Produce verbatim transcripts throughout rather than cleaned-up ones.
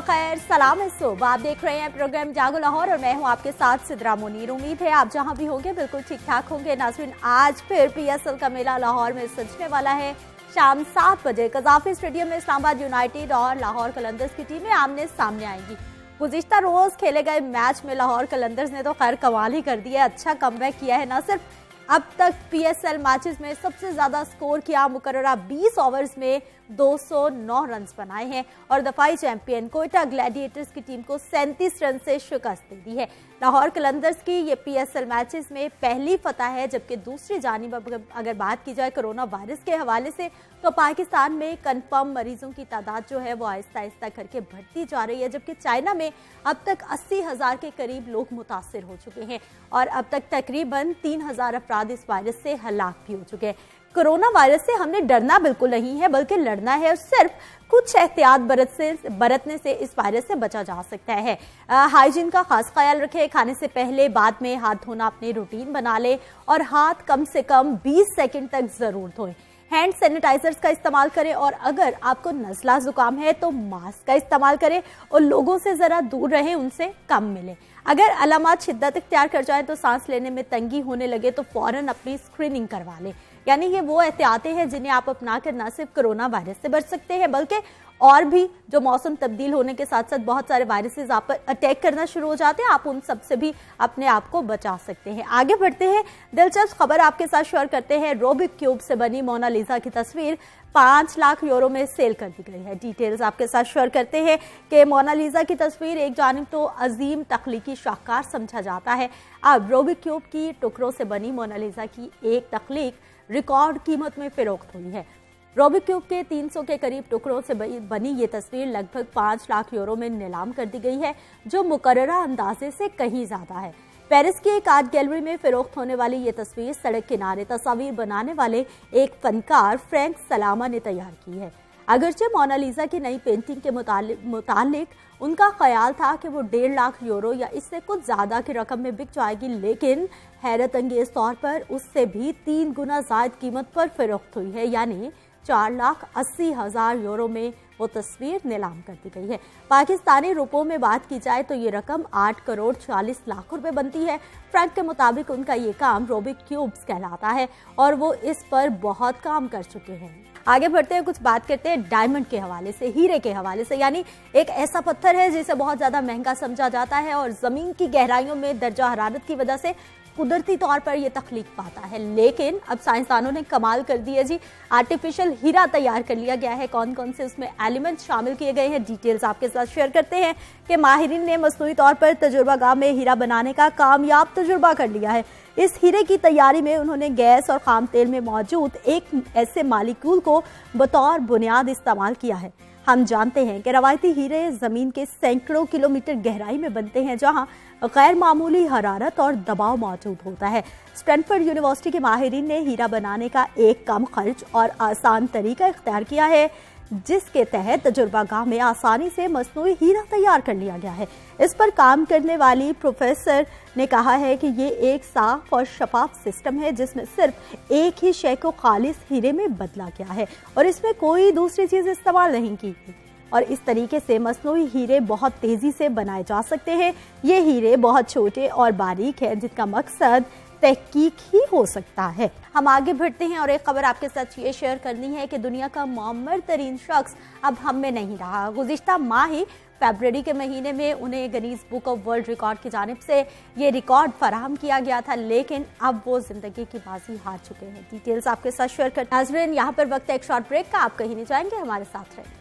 खैर, सलाम है सुब। आप देख रहे हैं प्रोग्राम जागो लाहौर और मैं हूं आपके साथ सिद्रा मुनीर। उम्मीद है आप जहां भी होंगे बिल्कुल ठीक ठाक होंगे। नाज़रीन, आज फिर पीएसएल का मेला लाहौर में सजने वाला है। शाम सात बजे कजाफी स्टेडियम में इस्लामाबाद यूनाइटेड और लाहौर कलंदर्स की टीमें आमने सामने आएंगी। गुज़िश्ता रोज खेले गए मैच में लाहौर कलंदर्स ने तो खैर कमाल ही कर दिया, अच्छा कमबैक किया है। न सिर्फ अब तक पीएसएल मैचेस में सबसे ज्यादा स्कोर किया, मुकर्ररा बीस ओवर्स में दो सौ नौ रन बनाए हैं और दफाई चैंपियन कोयटा ग्लैडिएटर्स की टीम को सैंतीस रन से शिकस्त दे दी है। लाहौर कलंदर्स की ये पीएसएल मैचेस में पहली फतह है, जबकि दूसरी जानिब अगर बात की जाए कोरोना वायरस के हवाले से तो पाकिस्तान में कन्फर्म मरीजों की तादाद जो है वो आहिस्ता आहिस्ता करके बढ़ती जा रही है, जबकि चाइना में अब तक अस्सी हजार के करीब लोग मुतासिर हो चुके हैं और अब तक तकरीबन तीन हजार अफराद इस वायरस से हलाक भी हो चुके हैं। कोरोना वायरस से हमने डरना बिल्कुल नहीं है, बल्कि लड़ना है और सिर्फ कुछ एहतियात बरत से बरतने से इस वायरस से बचा जा सकता है। हाइजीन का खास ख्याल रखें, खाने से पहले बाद में हाथ धोना अपनी रूटीन बना ले और हाथ कम से कम बीस सेकंड तक जरूर धोएं। हैंड सैनिटाइजर्स का इस्तेमाल करें और अगर आपको नज़ला जुकाम है तो मास्क का इस्तेमाल करें और लोगों से ज़रा दूर रहें, उनसे कम मिलें। अगर अलामात शिद्दत इख्तियार कर जाए तो सांस लेने में तंगी होने लगे तो फौरन अपनी स्क्रीनिंग करवा लें। यानी ये वो एहतियातें हैं जिन्हें आप अपना कर न सिर्फ कोरोना वायरस से बच सकते हैं बल्कि और भी जो मौसम तब्दील होने के साथ साथ बहुत सारे वायरसेस आप पर अटैक करना शुरू हो जाते हैं, आप उन सब से भी अपने आप को बचा सकते हैं। आगे बढ़ते हैं, दिलचस्प खबर आपके साथ शेयर करते हैं। रूबिक क्यूब से बनी मोनालिसा की तस्वीर पांच लाख यूरो में सेल कर दी गई है। डिटेल्स आपके साथ शेयर करते हैं कि मोनालिसा की तस्वीर एक जानिब तो अजीम तख्लीकी शाहकार समझा जाता है, अब रूबिक क्यूब की टुकड़ों से बनी मोनालिसा की एक तख्लीक रिकॉर्ड कीमत में फरोख्त हुई है। रूबिक क्यूब के तीन सौ के करीब टुकड़ों से बनी ये तस्वीर लगभग पाँच लाख यूरो में नीलाम कर दी गई है, जो मुकर्ररा अंदाजे से कहीं ज्यादा है। पेरिस की एक आर्ट गैलरी में फरोख्त होने वाली ये तस्वीर सड़क किनारे तस्वीर बनाने वाले एक फनकार फ्रैंक सलामा ने तैयार की है। अगरचे मोनालिसा की नई पेंटिंग के मुतालिक उनका ख्याल था कि वो डेढ़ लाख यूरो या इससे कुछ ज्यादा की रकम में बिक जाएगी, लेकिन हैरत अंगेज तौर पर उससे भी तीन गुना ज्यादा कीमत पर फरोख्त हुई है, यानी चार लाख अस्सी हजार यूरो में वो तस्वीर नीलाम कर दी गई है। पाकिस्तानी रुपयों में बात की जाए तो ये रकम आठ करोड़ चालीस लाख रुपए बनती है। फ्रैंक के मुताबिक उनका ये काम रूबिक क्यूब्स कहलाता है और वो इस पर बहुत काम कर चुके हैं। आगे बढ़ते हैं, कुछ बात करते हैं डायमंड के हवाले से, हीरे के हवाले से। यानी एक ऐसा पत्थर है जिसे बहुत ज्यादा महंगा समझा जाता है और जमीन की गहराइयों में दर्जा हरारत की वजह से कुदरती तौर पर यह तख्लीक पाता है, लेकिन अब साइंसदानों ने कमाल कर दी है जी, आर्टिफिशियल हीरा तैयार कर लिया गया है। कौन कौन से उसमें एलिमेंट शामिल किए गए हैं, डिटेल्स आपके साथ शेयर करते हैं कि माहिरीन ने मसनूई तौर पर तजुर्बागाह में हीरा बनाने का कामयाब तजुर्बा कर लिया है। इस हीरे की तैयारी में उन्होंने गैस और खाम तेल में मौजूद एक ऐसे मालिक्यूल को बतौर बुनियाद इस्तेमाल किया है। हम जानते हैं कि रवायती हीरे जमीन के सैकड़ों किलोमीटर गहराई में बनते हैं, जहां गैर मामूली हरारत और दबाव मौजूद होता है। स्टैनफोर्ड यूनिवर्सिटी के माहिरीन ने हीरा बनाने का एक कम खर्च और आसान तरीका इख्तियार किया है, जिसके तहत तजुर्बागाह में आसानी से मसनूई हीरा तैयार कर लिया गया है। इस पर काम करने वाली प्रोफेसर ने कहा है कि ये एक साफ और शफाफ सिस्टम है जिसमें सिर्फ एक ही शय को खालिस हीरे में बदला गया है और इसमें कोई दूसरी चीज इस्तेमाल नहीं की गई और इस तरीके से मसनूई हीरे बहुत तेजी से बनाए जा सकते हैं। ये हीरे बहुत छोटे और बारीक हैं जिनका मकसद तहकीक ही हो सकता है। हम आगे बढ़ते हैं और एक खबर आपके साथ ये शेयर करनी है कि दुनिया का मुअम्मर तरीन शख्स अब हम में नहीं रहा। गुज़िश्ता माह ही फरवरी के महीने में उन्हें Guinness Book of World Record की जानिब से ये रिकॉर्ड फराहम किया गया था, लेकिन अब वो जिंदगी की बाजी हार चुके हैं। डिटेल्स आपके साथ शेयर कर नाज़रीन, यहाँ पर वक्त है एक शॉर्ट ब्रेक का, आप कहीं नहीं जाएंगे, हमारे साथ रहें।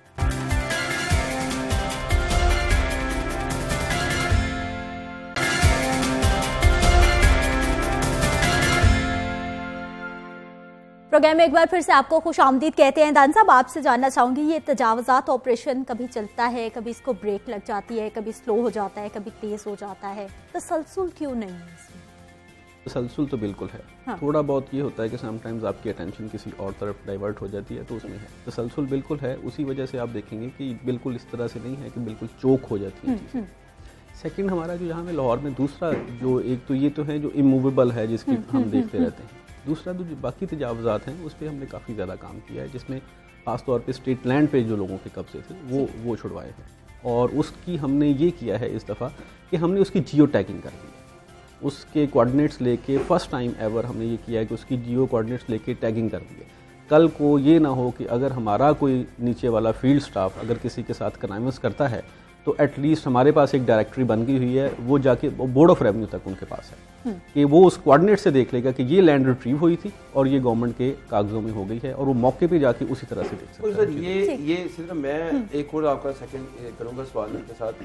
प्रोग्राम में एक बार फिर से आपको खुश आमदीद कहते हैं। दान साहब, आपसे जानना चाहूंगी, ये तजावजात ऑपरेशन कभी चलता है, कभी इसको ब्रेक लग जाती है, कभी स्लो हो जाता है, कभी तेज हो जाता है, तसलसल क्यों नहीं है इसमें? तसलसल तो बिल्कुल है। हाँ। थोड़ा बहुत ये होता है कि समटाइम्स आपकी अटेंशन किसी और तरफ डाइवर्ट हो जाती है, तो उसमें है तसलसल बिल्कुल है। उसी वजह से आप देखेंगे कि बिल्कुल इस तरह से नहीं है कि बिल्कुल चोक हो जाती है। सेकंड, हमारा जो यहाँ में लाहौर में दूसरा जो एक तो ये तो है जो इमूवेबल है, जिसकी हम देखते रहते हैं। दूसरा तो जो बाकी तजावजात हैं उस पर हमने काफ़ी ज़्यादा काम किया है, जिसमें खास तौर पे स्टेट लैंड पे जो लोगों के कब्जे थे वो वो छुड़वाए हैं। और उसकी हमने ये किया है इस दफ़ा कि हमने उसकी जियो टैगिंग कर दी है। उसके कोऑर्डिनेट्स लेके फर्स्ट टाइम एवर हमने ये किया है कि उसकी जियो कोऑर्डिनेट्स लेके टैगिंग कर दी है। कल को ये ना हो कि अगर हमारा कोई नीचे वाला फील्ड स्टाफ अगर किसी के साथ कनाइमस करता है तो एटलीस्ट हमारे पास एक डायरेक्टरी बन गई हुई है, वो जाके बोर्ड ऑफ रेवेन्यू तक उनके पास है कि वो उस कोऑर्डिनेट से देख लेगा कि ये लैंड रिट्रीव हुई थी और ये गवर्नमेंट के कागजों में हो गई है, और वो मौके पे जाके उसी तरह से देख सकता है। सर ये ये सिर्फ मैं एक और आपका सेकंड करूँगा सवाल के साथ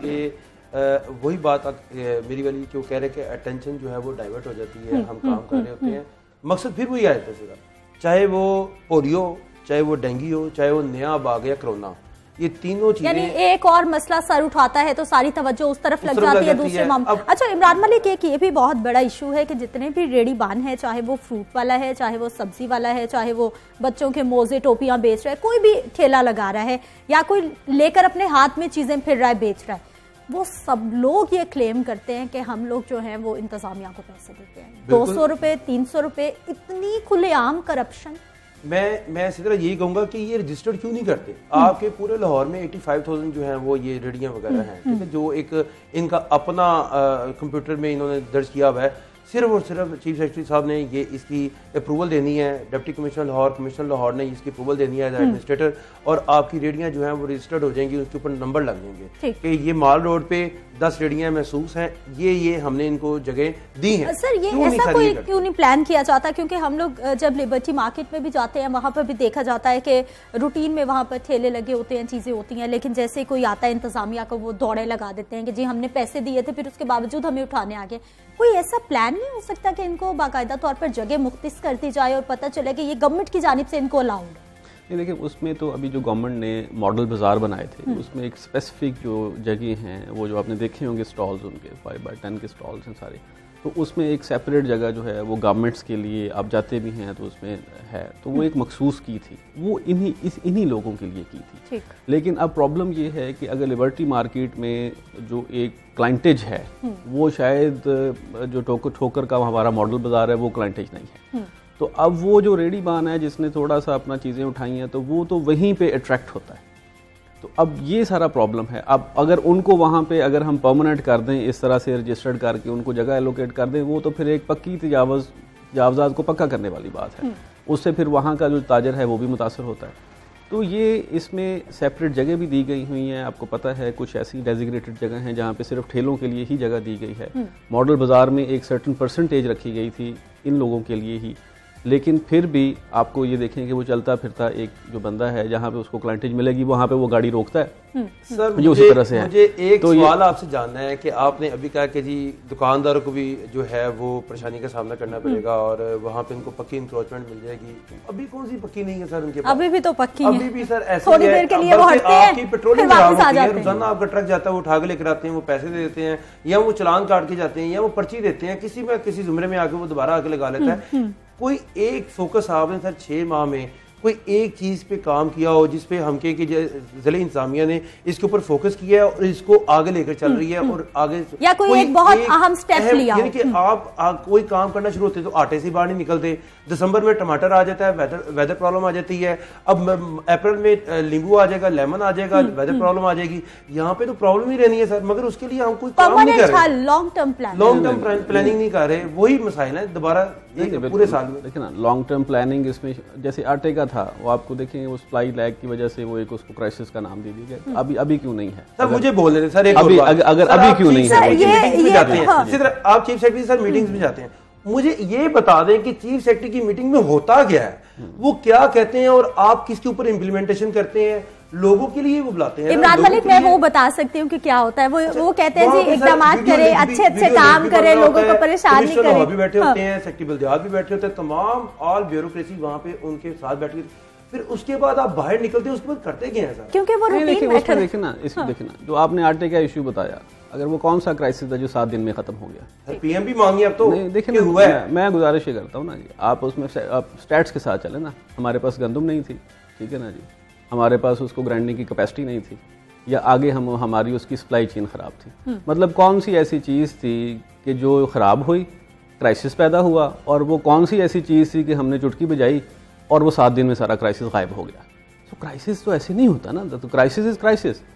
कि वही बात मेरी वाली जो कह रहे कि अटेंशन जो है वो डाइवर्ट हो जाती है, हम काम कर रहे होते हैं, मकसद फिर वही आ जाता है सीधा, चाहे वो पोलियो, चाहे वो डेंगू हो, चाहे वो नया अब आ गया कोरोना, ये तीनों चीजें, यानी एक और मसला सर उठाता है तो सारी तवज्जो उस तरफ लग जाती है दूसरे मामले। अच्छा इमरान मलिक, एक ये भी बहुत बड़ा इशू है कि जितने भी रेडी बान है, चाहे वो फ्रूट वाला है, चाहे वो सब्जी वाला है, चाहे वो बच्चों के मोजे टोपियां बेच रहा है, कोई भी ठेला लगा रहा है या कोई लेकर अपने हाथ में चीजें फिर रहा है, बेच रहा है, वो सब लोग ये क्लेम करते हैं कि हम लोग जो है वो इंतजामिया को पैसे देते हैं, दो सौ रुपए तीन सौ रुपए, इतनी खुलेआम करप्शन। मैं मैं इसी तरह यही कहूंगा कि ये रजिस्टर्ड क्यों नहीं करते। आपके पूरे लाहौर में पचासी हज़ार जो हैं वो ये रेडियां वगैरह हैं, ठीक है, जो एक इनका अपना कंप्यूटर में इन्होंने दर्ज किया हुआ है, सिर्फ और सिर्फ चीफ सेक्रेटरी साहब ने ये इसकी अप्रूवल देनी है, deputy commissioner Lahore, commissioner Lahore ने इसकी अप्रूवल देनी है एज एडमिनिस्ट्रेटर, और आपकी रेडियां जो हैं वो रजिस्टर्ड हो जाएंगी, उसके ऊपर नंबर लग जाएंगे कि ये माल रोड पे दस रेडियां महसूस हैं, ये ये हमने इनको जगह दी है। सर ये ऐसा कोई क्यों नहीं प्लान किया जाता? क्योंकि हम लोग जब लिबर्टी मार्केट में भी जाते हैं वहां पर भी देखा जाता है कि रूटीन में वहां पर ठेले लगे होते हैं, चीजें होती हैं, लेकिन जैसे कोई आता है इंतजामिया को वो दौड़े लगा देते हैं कि जी हमने पैसे दिए थे, फिर उसके बावजूद हमें उठाने आ गए। कोई ऐसा प्लान नहीं हो सकता कि इनको बाकायदा तौर पर जगह मुख्तिस कर दी जाए और पता चले कि ये गवर्नमेंट की जानिब से इनको अलाउड है? नहीं, देखिए उसमें तो अभी जो गवर्नमेंट ने मॉडल बाजार बनाए थे उसमें एक स्पेसिफिक जो जगह हैं, वो जो आपने देखे होंगे स्टॉल्स उनके फाइव बाई टेन के स्टॉल्स हैं सारे, तो उसमें एक सेपरेट जगह जो है वो गवर्नमेंट्स के लिए, आप जाते भी हैं तो उसमें है, तो वो एक मखसूस की थी, वो इन्हीं इस इन्हीं लोगों के लिए की थी। लेकिन अब प्रॉब्लम ये है कि अगर लिबर्टी मार्केट में जो एक क्लाइंटेज है वो शायद जो ठोकर ठोकर का हमारा मॉडल बाजार है वो क्लाइंटेज नहीं है, तो अब वो जो रेडी बान है जिसने थोड़ा सा अपना चीज़ें उठाई हैं तो वो तो वहीं पे अट्रैक्ट होता है, तो अब ये सारा प्रॉब्लम है। अब अगर उनको वहाँ पे अगर हम परमानेंट कर दें, इस तरह से रजिस्टर्ड करके उनको जगह एलोकेट कर दें, वो तो फिर एक पक्की तजावज़ तजावज़ात को पक्का करने वाली बात है, उससे फिर वहाँ का जो ताजर है वो भी मुतासर होता है। तो ये इसमें सेपरेट जगह भी दी गई हुई हैं, आपको पता है कुछ ऐसी डेजिग्नेटेड जगह हैं जहाँ पे सिर्फ ठेलों के लिए ही जगह दी गई है। मॉडल बाज़ार में एक सर्टन परसेंटेज रखी गई थी इन लोगों के लिए ही, लेकिन फिर भी आपको ये देखें कि वो चलता फिरता एक जो बंदा है जहाँ पे उसको क्लाइंटेज मिलेगी वहाँ पे वो गाड़ी रोकता है। सर मुझे, उसी तरह से है। मुझे एक तो सवाल आपसे जानना है कि आपने अभी कहा कि जी दुकानदारों को भी जो है वो परेशानी का सामना करना पड़ेगा और वहाँ पे उनको पक्की इंक्रोचमेंट मिल जाएगी, अभी कौन सी पक्की नहीं है सर उनके पास? अभी भी तो पक्की अभी भी सर ऐसे थोड़ी देर के लिए वो हटते हैं, आपकी पेट्रोलिंग खराब होती है, रोजाना आपका ट्रक जाता है, वो उठा के लेकर आते हैं, वो पैसे दे देते हैं या वो चलान काट के जाते हैं या वो पर्ची देते हैं, किसी में किसी जुमरे में आके वो दोबारा आके लगा लेता है। कोई एक फोकस आपने सर छह माह में कोई एक चीज पे काम किया हो जिसपे हम के कि जिले इंतजामिया ने इसके ऊपर फोकस किया है और इसको आगे लेकर चल रही है और आगे या कोई, कोई एक बहुत अहम स्टेप लिया यानी कि आप आ, कोई काम करना शुरू होते तो आटे से बाहर नहीं निकलते, दिसंबर में टमाटर आ जाता है, वेदर वेदर प्रॉब्लम आ जाती है, अब अप्रैल में नींबू आ जाएगा, लेमन आ जाएगा, वेदर प्रॉब्लम आ जाएगी, यहाँ पे तो प्रॉब्लम ही रहनी है सर, मगर उसके लिए हम कोई काम नहीं कर रहे, long term plan long term planning नहीं कर रहे, वही मसाइल है दोबारा पूरे साल में। देखिए ना लॉन्ग टर्म प्लानिंग इसमें जैसे आटे का था वो आपको देखेंगे वो सप्लाई लैग की वजह से वो एक उसको क्राइसिस का नाम दे दिया गया, अभी अभी क्यों नहीं है सर? मुझे बोल रहे थे सर एक अभी अगर, अगर अभी क्यों नहीं है? मीटिंग्स में जाते हैं, इसी तरह आप चीफ सेक्रेटरी सर मीटिंग्स में जाते हैं, मुझे ये बता दें कि चीफ सेक्रेटरी की मीटिंग में होता क्या है, वो क्या कहते हैं और आप किसके ऊपर इम्प्लीमेंटेशन करते हैं, लोगों के लिए वो बुलाते हैं। इमरान मलिक मैं वो बता सकती हूँ कि क्या होता है, वो अच्छा, वो कहते हैं जी इकदाम करें, अच्छे अच्छे काम करें, लोगों को परेशान नहीं करें। भी बैठे होते हैं, सेक्रेटरी बल्दियात भी बैठे होते हैं, तमाम ऑल ब्यूरोक्रेसी वहाँ पे उनके साथ बैठ के, फिर उसके बाद आप बाहर निकलते हैं, उसके बाद करते क्या है सर? क्योंकि वो रूटीन मैटर है। देखिए ना इसको देखिए ना जो आपने आटे का इशू बताया, अगर वो कौन सा क्राइसिस था जो सात दिन में खत्म हो गया? पीएम भी मांगी अब तो देखिए हुआ है। मैं गुजारिश ये करता हूँ ना जी, आप उसमें आप स्टैट्स के साथ चले ना, हमारे पास गंदम नहीं थी, ठीक है ना जी, हमारे पास उसको ग्राइंडिंग की कैपेसिटी नहीं थी, या आगे हम हमारी उसकी सप्लाई चेन खराब थी, मतलब कौन सी ऐसी चीज़ थी कि जो खराब हुई, क्राइसिस पैदा हुआ, और वो कौन सी ऐसी चीज़ थी कि हमने चुटकी बजाई और वो सात दिन में सारा क्राइसिस गायब हो गया? तो क्राइसिस तो ऐसे नहीं होता ना, तो क्राइसिस इज क्राइसिस,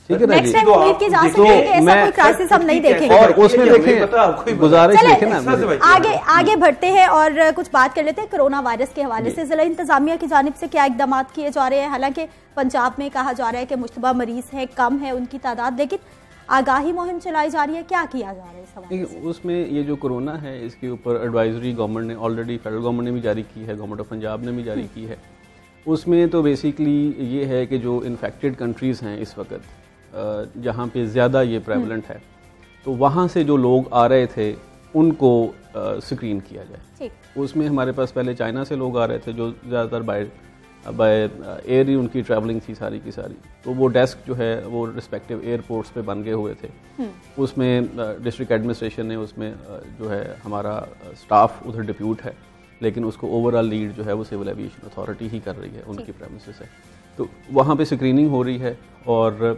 ठीक है ना जी। तो उम्मीद की जा सकती है कि ऐसा कोई क्राइसिस हम नहीं देखेंगे। और उसमें देखें गुजारिश देखें ना, आगे आगे बढ़ते हैं और कुछ बात कर लेते हैं कोरोना वायरस के हवाले से। जिला इंतजामिया की जानिब से क्या इकदाम किए जा रहे हैं? हालांकि पंजाब में कहा जा रहा है कि मुश्तबा मरीज है, कम है उनकी तादाद, लेकिन आगाही मुहिम चलाई जा रही है, क्या किया जा रहा है इस हवाले से? उसमें ये जो कोरोना है इसके ऊपर एडवाइजरी गवर्नमेंट ने ऑलरेडी, फेडरल गवर्नमेंट ने भी जारी की है, गवर्नमेंट ऑफ पंजाब ने भी जारी की है। उसमें तो बेसिकली ये है कि जो इन्फेक्टेड कंट्रीज़ हैं इस वक्त, जहाँ पे ज़्यादा ये प्रेवलेंट है, तो वहाँ से जो लोग आ रहे थे उनको स्क्रीन किया जाए। उसमें हमारे पास पहले चाइना से लोग आ रहे थे जो ज़्यादातर बाय बाय एयर ही उनकी ट्रैवलिंग थी सारी की सारी, तो वो डेस्क जो है वो रिस्पेक्टिव एयरपोर्ट्स पे बन गए हुए थे। उसमें डिस्ट्रिक्ट एडमिनिस्ट्रेशन ने उसमें जो है हमारा स्टाफ उधर डिप्यूट है, लेकिन उसको ओवरऑल लीड जो है वो सिविल एविएशन अथॉरिटी ही कर रही है उनकी प्रेमिसेस से। तो वहाँ पे स्क्रीनिंग हो रही है और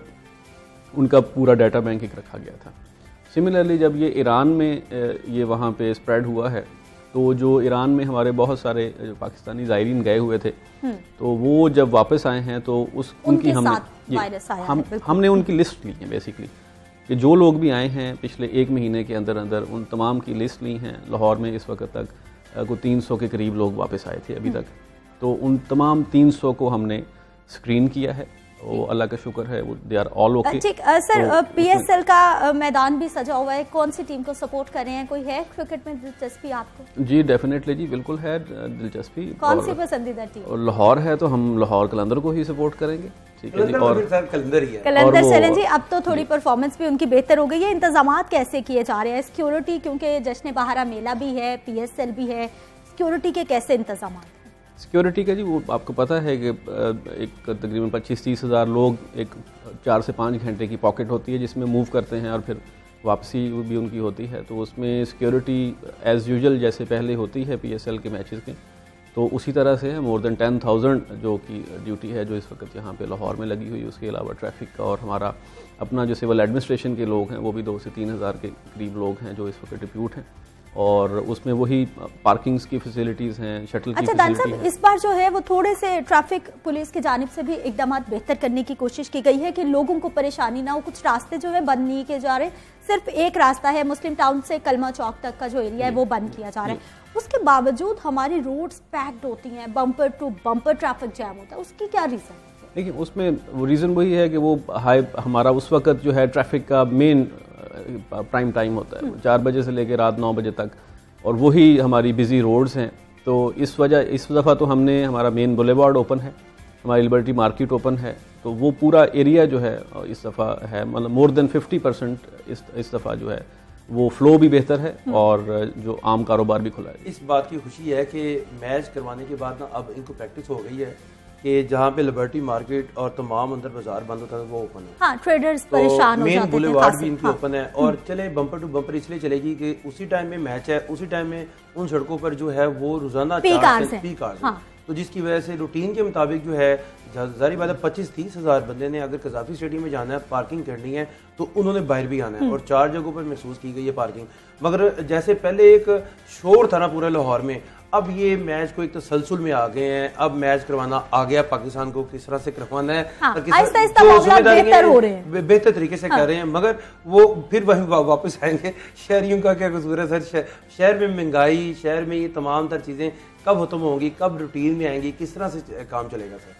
उनका पूरा डाटा बैंक एक रखा गया था। सिमिलरली जब ये ईरान में ये वहाँ पे स्प्रेड हुआ है, तो जो ईरान में हमारे बहुत सारे जो पाकिस्तानी ज़ायरीन गए हुए थे, तो वो जब वापस आए हैं तो उस उनकी हमने हम हमने उनकी लिस्ट ली है बेसिकली, कि जो लोग भी आए हैं पिछले एक महीने के अंदर अंदर उन तमाम की लिस्ट ली हैं। लाहौर में इस वक्त तक कोई तीन सौ के करीब लोग वापस आए थे अभी तक, तो उन तमाम तीन सौ को हमने स्क्रीन किया है। वो अल्लाह का शुक्र है, वो दे आर ऑल ओके। ठीक सर, पीएसएल का मैदान भी सजा हुआ है, कौन सी टीम को सपोर्ट कर रहे हैं? कोई है क्रिकेट में दिलचस्पी आपको? जी डेफिनेटली जी, बिल्कुल है दिलचस्पी। कौन सी पसंदीदा टीम? लाहौर है तो हम लाहौर कलंदर को ही सपोर्ट करेंगे। ठीक है जी। और कलंदर ही है। कलंदर सेलन जी, अब तो थोड़ी परफॉर्मेंस भी उनकी बेहतर हो गई है। इंतजाम कैसे किए जा रहे हैं? सिक्योरिटी, क्योंकि जश्न बहारा मेला भी है, पीएसएल भी है, सिक्योरिटी के कैसे इंतजाम? सिक्योरिटी का जी वो आपको पता है कि एक तकरीबन पच्चीस तीस हज़ार लोग, एक चार से पाँच घंटे की पॉकेट होती है जिसमें मूव करते हैं और फिर वापसी भी उनकी होती है। तो उसमें सिक्योरिटी एज़ यूजुअल जैसे पहले होती है पीएसएल के मैचेस में, तो उसी तरह से है। मोर देन टेन थाउजेंड जो की ड्यूटी है जो इस वक्त यहाँ पे लाहौर में लगी हुई है। उसके अलावा ट्रैफिक का और हमारा अपना जो सिविल एडमिनिस्ट्रेशन के लोग हैं वो भी दो से तीन हज़ार के करीब लोग हैं जो इस वक्त डिप्यूट हैं, और उसमें वही पार्किंग्स की फैसिलिटीज़ हैं, शटल की फैसिलिटी है। इस बार जो है वो थोड़े से ट्रैफिक पुलिस की जानिब से भी इकदाम बेहतर करने की कोशिश की गई है कि लोगों को परेशानी ना हो। कुछ रास्ते जो है बंद नहीं किए जा रहे, सिर्फ एक रास्ता है मुस्लिम टाउन से कलमा चौक तक का जो एरिया है वो बंद किया जा रहा है। उसके बावजूद हमारी रोड्स पैक्ड होती हैं, bumper to bumper traffic jam होता है, उसकी क्या रीज़न है? देखिए उसमें वो रीज़न वही है कि वो हाई हमारा उस वक्त जो है ट्रैफिक का मेन प्राइम टाइम होता है, चार बजे से लेकर रात नौ बजे तक, और वही हमारी बिजी रोड्स हैं। तो इस वजह इस दफ़ा तो हमने हमारा मेन बुलेवार्ड ओपन है, हमारी लिबर्टी मार्केट ओपन है, तो वो पूरा एरिया जो है इस दफ़ा है मतलब मोर देन फिफ्टी परसेंट इस इस दफ़ा जो है वो फ्लो भी बेहतर है और जो आम कारोबार भी खुला है। इस बात की खुशी है कि मैच करवाने के बाद ना अब इनको प्रैक्टिस हो गई है कि जहाँ पे लिबर्टी मार्केट और तमाम अंदर बाजार बंद होता है वो ओपन है। हाँ, ट्रेडर्स तो परेशान हो जाते हैं। मेन बुलेवार्ड भी इनकी हाँ। ओपन है और चले बम्पर टू बम्पर इसलिए चलेगी कि उसी टाइम में मैच है, उसी टाइम में उन सड़कों पर जो है वो रोजाना पीक आवर्स है, तो जिसकी वजह से रूटीन के मुताबिक जो है जारी बात है पच्चीस तीस हजार बंदे ने अगर कजाफी स्टेडियम में जाना है, पार्किंग करनी है, तो उन्होंने बाहर भी आना है और चार जगहों पर महसूस की गई है पार्किंग। मगर जैसे पहले एक शोर था ना पूरे लाहौर में, अब ये मैच को एक तसलसल में आ गए हैं। अब मैच करवाना आ गया पाकिस्तान को किस तरह से करवाना है, हाँ, आहिस्ता आहिस्ता बेहतर हो रहे हैं, बेहतर तरीके से हाँ। कर रहे हैं, मगर वो फिर वहीं वापस आएंगे। शहरियों का क्या कसूर है सर? शहर में महंगाई, शहर में ये तमाम तर चीजें कब खत्म होंगी, कब रूटीन में आएंगी, किस तरह से काम चलेगा सर?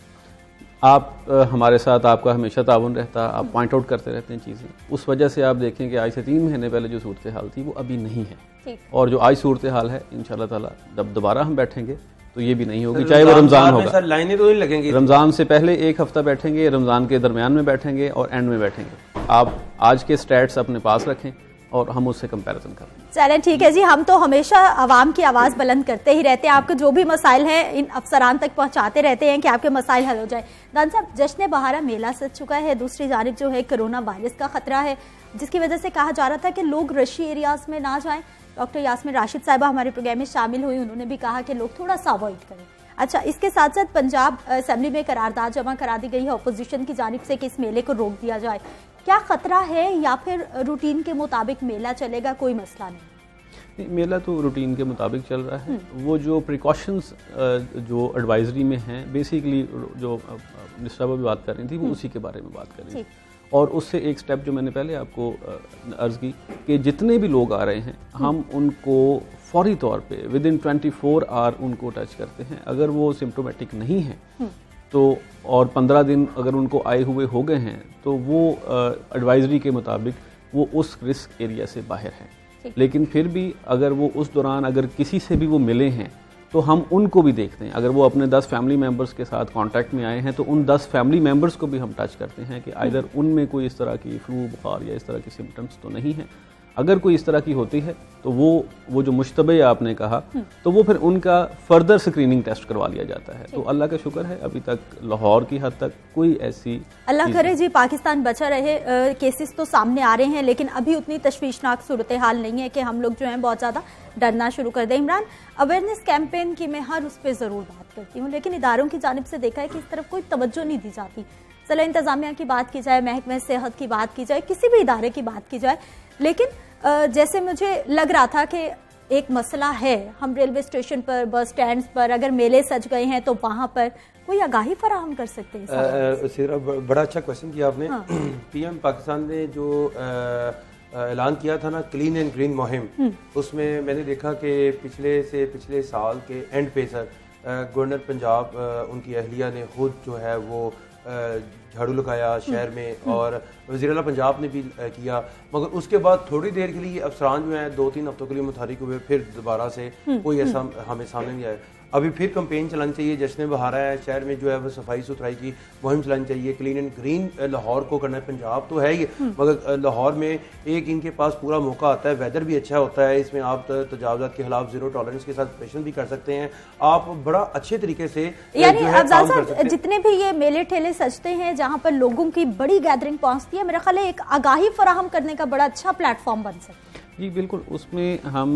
आप आ, हमारे साथ आपका हमेशा ताउन रहता, आप पॉइंट आउट करते रहते हैं चीज़ें, उस वजह से आप देखें कि आज से तीन महीने पहले जो सूरत हाल थी वो अभी नहीं है, और जो आज सूरत हाल है इंशाल्लाह ताला जब दोबारा हम बैठेंगे तो ये भी नहीं होगी, चाहे वो रमज़ान होगा। लाइनें तो नहीं लगेंगी, रमज़ान से पहले एक हफ्ता बैठेंगे, रमज़ान के दरमियान में बैठेंगे और एंड में बैठेंगे। आप आज के स्टैट्स अपने पास रखें और हम उससे कंपैरिजन करें। चलें ठीक है जी, हम तो हमेशा आवाम की आवाज़ बुलंद करते ही रहते हैं, आपके जो भी मसाइल हैं इन अफसरान तक पहुंचाते रहते हैं कि आपके मसाइल हल हो जाए। दान साहब, जश्न बहारा मेला सज चुका है, दूसरी जानिब जो है कोरोना वायरस का खतरा है जिसकी वजह से कहा जा रहा था कि लोग रशी एरियाज में ना जाएं। डॉक्टर यास्मीन राशिद साहिबा हमारे प्रोग्राम में शामिल हुई, उन्होंने भी कहा कि लोग थोड़ा सा अवॉइड करें। अच्छा, इसके साथ साथ पंजाब असेंबली में करारदाद जमा करा दी गई है अपोजिशन की जानिब से कि इस मेले को रोक दिया जाए। क्या खतरा है या फिर रूटीन के मुताबिक मेला चलेगा, कोई मसला नहीं? नहीं, मेला तो रूटीन के मुताबिक चल रहा है। वो जो प्रिकॉशंस जो एडवाइजरी में हैं बेसिकली जो मिनिस्टर भी बात कर रही थी वो उसी के बारे में बात कर रही थी, और उससे एक स्टेप जो मैंने पहले आपको अर्ज़ की कि जितने भी लोग आ रहे हैं हम उनको फौरी तौर पे within twenty four hour उनको टच करते हैं। अगर वो सिम्प्टोमेटिक नहीं है तो और पंद्रह दिन अगर उनको आए हुए हो गए हैं तो वो एडवाइजरी के मुताबिक वो उस रिस्क एरिया से बाहर हैं। लेकिन फिर भी अगर वो उस दौरान अगर किसी से भी वो मिले हैं तो हम उनको भी देखते हैं। अगर वो अपने दस फैमिली मेंबर्स के साथ कांटेक्ट में आए हैं तो उन दस फैमिली मेंबर्स को भी हम टच करते हैं कि आइदर उनमें कोई इस तरह की फ्लू बुखार या इस तरह की सिम्टम्स तो नहीं है। अगर कोई इस तरह की होती है तो वो वो जो मुश्तबे आपने कहा तो वो फिर उनका फर्दर स्क्रीनिंग टेस्ट करवा लिया जाता है। तो अल्लाह का शुक्र है अभी तक लाहौर की हद तक कोई ऐसी, अल्लाह करे जी पाकिस्तान बचा रहे, केसेस तो सामने आ रहे हैं लेकिन अभी उतनी तशवीशनाक सूरत हाल नहीं है कि हम लोग जो हैं बहुत ज़्यादा डरना शुरू कर दें। इमरान, अवेयरनेस कैंपेन की मैं हर उस पर ज़रूर बात करती हूँ लेकिन इदारों की जानिब से देखा है कि इस तरफ कोई तवज्जो नहीं दी जाती। ज़िला इंतज़ामिया की बात की जाए, महकमे सेहत की बात की जाए, किसी भी इदारे की बात की जाए, लेकिन जैसे मुझे लग रहा था कि एक मसला है, हम रेलवे स्टेशन पर, बस स्टैंड पर अगर मेले सज गए हैं तो वहाँ पर कोई आगाही फराहम कर सकते हैं? सिरा बड़ा अच्छा क्वेश्चन किया आपने। हाँ। पीएम पाकिस्तान ने जो ऐलान किया था ना क्लीन एंड ग्रीन मुहिम, उसमें मैंने देखा कि पिछले से पिछले साल के एंड पे सर गवर्नर पंजाब उनकी अहलिया ने खुद जो है वो झाड़ू लगाया शहर में और वज़ीर-ए-आला पंजाब ने भी किया, मगर उसके बाद थोड़ी देर के लिए अफसरान जो हैं दो तीन हफ्तों के लिए मुतहरिक हुए, फिर दोबारा से कोई ऐसा हमें सामने नहीं आया। अभी फिर कंपेन चलानी चाहिए, जश्न बहार है, शहर में जो है वो सफाई सुथराई की मुहिम चलानी चाहिए, क्लीन एंड ग्रीन लाहौर को करना है। पंजाब तो है ही मगर लाहौर में एक इनके पास पूरा मौका आता है, वेदर भी अच्छा होता है, इसमें आप तजावुज़ात के खिलाफ जीरो टॉलरेंस के साथ ऑपरेशन भी कर सकते हैं, आप बड़ा अच्छे तरीके से यानी अफजाल साहब जितने भी ये मेले ठेले सजते हैं जहाँ पर लोगों की बड़ी गैदरिंग पहुँचती है, मेरा ख्याल है एक आगाही फराहम करने का बड़ा अच्छा प्लेटफॉर्म बन सकता है। जी बिल्कुल, उसमें हम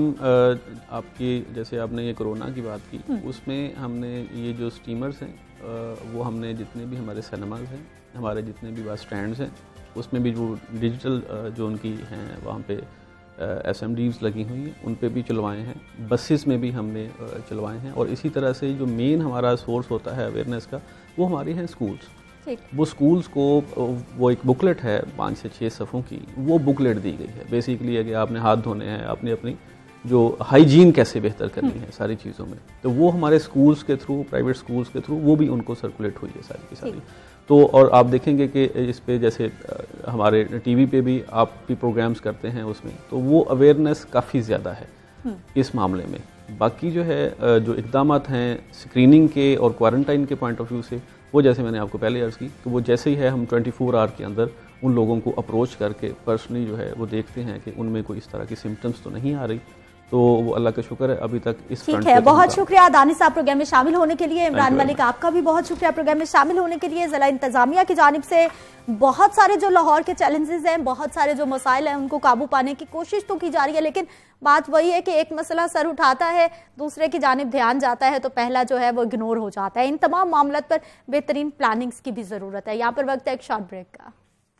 आपकी जैसे आपने ये कोरोना की बात की, उसमें हमने ये जो स्टीमर्स हैं वो हमने जितने भी हमारे सिनेमाज हैं, हमारे जितने भी बस स्टैंड्स हैं, उसमें भी जो डिजिटल जो उनकी हैं वहाँ पे एस एम डीज लगी हुई हैं उन पे भी चलवाए हैं, बसेस में भी हमने चलवाए हैं। और इसी तरह से जो मेन हमारा सोर्स होता है अवेयरनेस का वो हमारे हैं स्कूल्स। वो स्कूल्स को वो एक बुकलेट है पाँच से छः सफ़ों की, वो बुकलेट दी गई है बेसिकली है कि आपने हाथ धोने हैं, आपने अपनी जो हाइजीन कैसे बेहतर करनी है सारी चीज़ों में, तो वो हमारे स्कूल्स के थ्रू, प्राइवेट स्कूल्स के थ्रू वो भी उनको सर्कुलेट हुई है सारी की सारी। तो और आप देखेंगे कि इस पे जैसे हमारे टीवी पे भी आप भी प्रोग्राम्स करते हैं उसमें, तो वो अवेयरनेस काफ़ी ज़्यादा है इस मामले में। बाकी जो है जो इक़दामात हैं स्क्रीनिंग के और क्वारंटाइन के पॉइंट ऑफ व्यू से, वो जैसे मैंने आपको पहले अर्ज़ की तो वो जैसे ही है हम ट्वेंटी फोर आवर के अंदर उन लोगों को अप्रोच करके पर्सनली जो है वो देखते हैं कि उनमें कोई इस तरह की सिम्टम्स तो नहीं आ रही, तो वो अल्लाह का शुक्र है अभी तक इस ठीक है। बहुत शुक्रिया दानिश साहब प्रोग्राम में शामिल होने के लिए। इमरान मलिक आपका भी बहुत शुक्रिया प्रोग्राम में शामिल होने के लिए। ज़िला इंतजामिया की जानिब से बहुत सारे जो लाहौर के चैलेंजेस हैं, बहुत सारे जो मसाइल हैं उनको काबू पाने की कोशिश तो की जा रही है, लेकिन बात वही है कि एक मसला सर उठाता है, दूसरे की जानिब ध्यान जाता है तो पहला जो है वो इग्नोर हो जाता है। इन तमाम मामलों पर बेहतरीन प्लानिंग्स की भी ज़रूरत है। यहाँ पर वक्त है एक शॉर्ट ब्रेक का।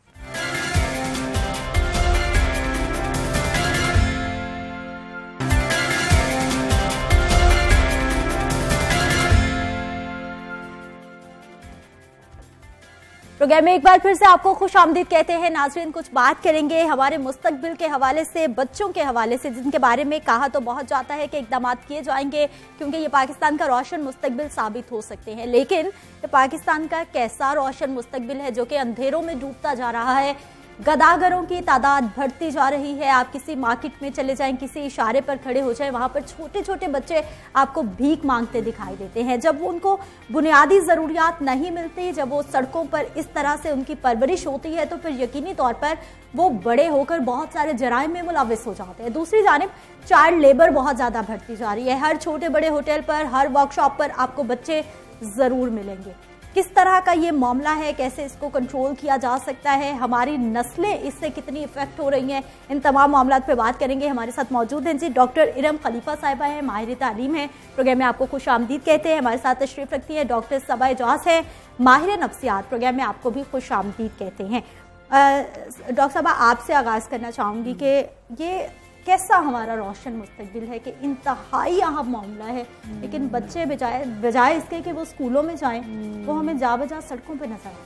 प्रोग्राम में एक बार फिर से आपको खुश आमदीद कहते हैं। नाज़रीन, कुछ बात करेंगे हमारे मुस्तकबिल के हवाले से, बच्चों के हवाले से, जिनके बारे में कहा तो बहुत जाता है कि इक़दाम किए जाएंगे क्योंकि ये पाकिस्तान का रोशन मुस्तकबिल साबित हो सकते हैं, लेकिन ये पाकिस्तान का कैसा रोशन मुस्तकबिल है जो कि अंधेरों में डूबता जा रहा है। गदागरों की तादाद बढ़ती जा रही है। आप किसी मार्केट में चले जाएं, किसी इशारे पर खड़े हो जाएं, वहां पर छोटे छोटे बच्चे आपको भीख मांगते दिखाई देते हैं। जब उनको बुनियादी ज़रूरियात नहीं मिलती, जब वो सड़कों पर इस तरह से उनकी परवरिश होती है, तो फिर यकीनी तौर पर वो बड़े होकर बहुत सारे जराइम में मुलविस हो जाते हैं। दूसरी जानिब चाइल्ड लेबर बहुत ज़्यादा बढ़ती जा रही है। हर छोटे बड़े होटल पर, हर वर्कशॉप पर आपको बच्चे ज़रूर मिलेंगे। किस तरह का ये मामला है, कैसे इसको कंट्रोल किया जा सकता है, हमारी नस्लें इससे कितनी इफेक्ट हो रही हैं, इन तमाम मामलात पे बात करेंगे। हमारे साथ मौजूद हैं जी डॉक्टर इरम खलीफा साहिबा हैं, माहिर तालीम है, प्रोग्राम में आपको खुश आमदीद कहते हैं। हमारे साथ तशरीफ रखती है डॉक्टर सबा एजाज है, माहिर नफ्सियात, प्रोग्राम में आपको भी खुश आमदीद कहते हैं। डॉक्टर साहबा, आपसे आगाज़ करना चाहूँगी कि ये कैसा हमारा रोशन मुस्तकबिल है कि इंतहाई अहम मामला है, लेकिन बच्चे बजाय बजाय इसके कि वो स्कूलों में जाएं, वो हमें जा बजा सड़कों पे नजर आते हैं।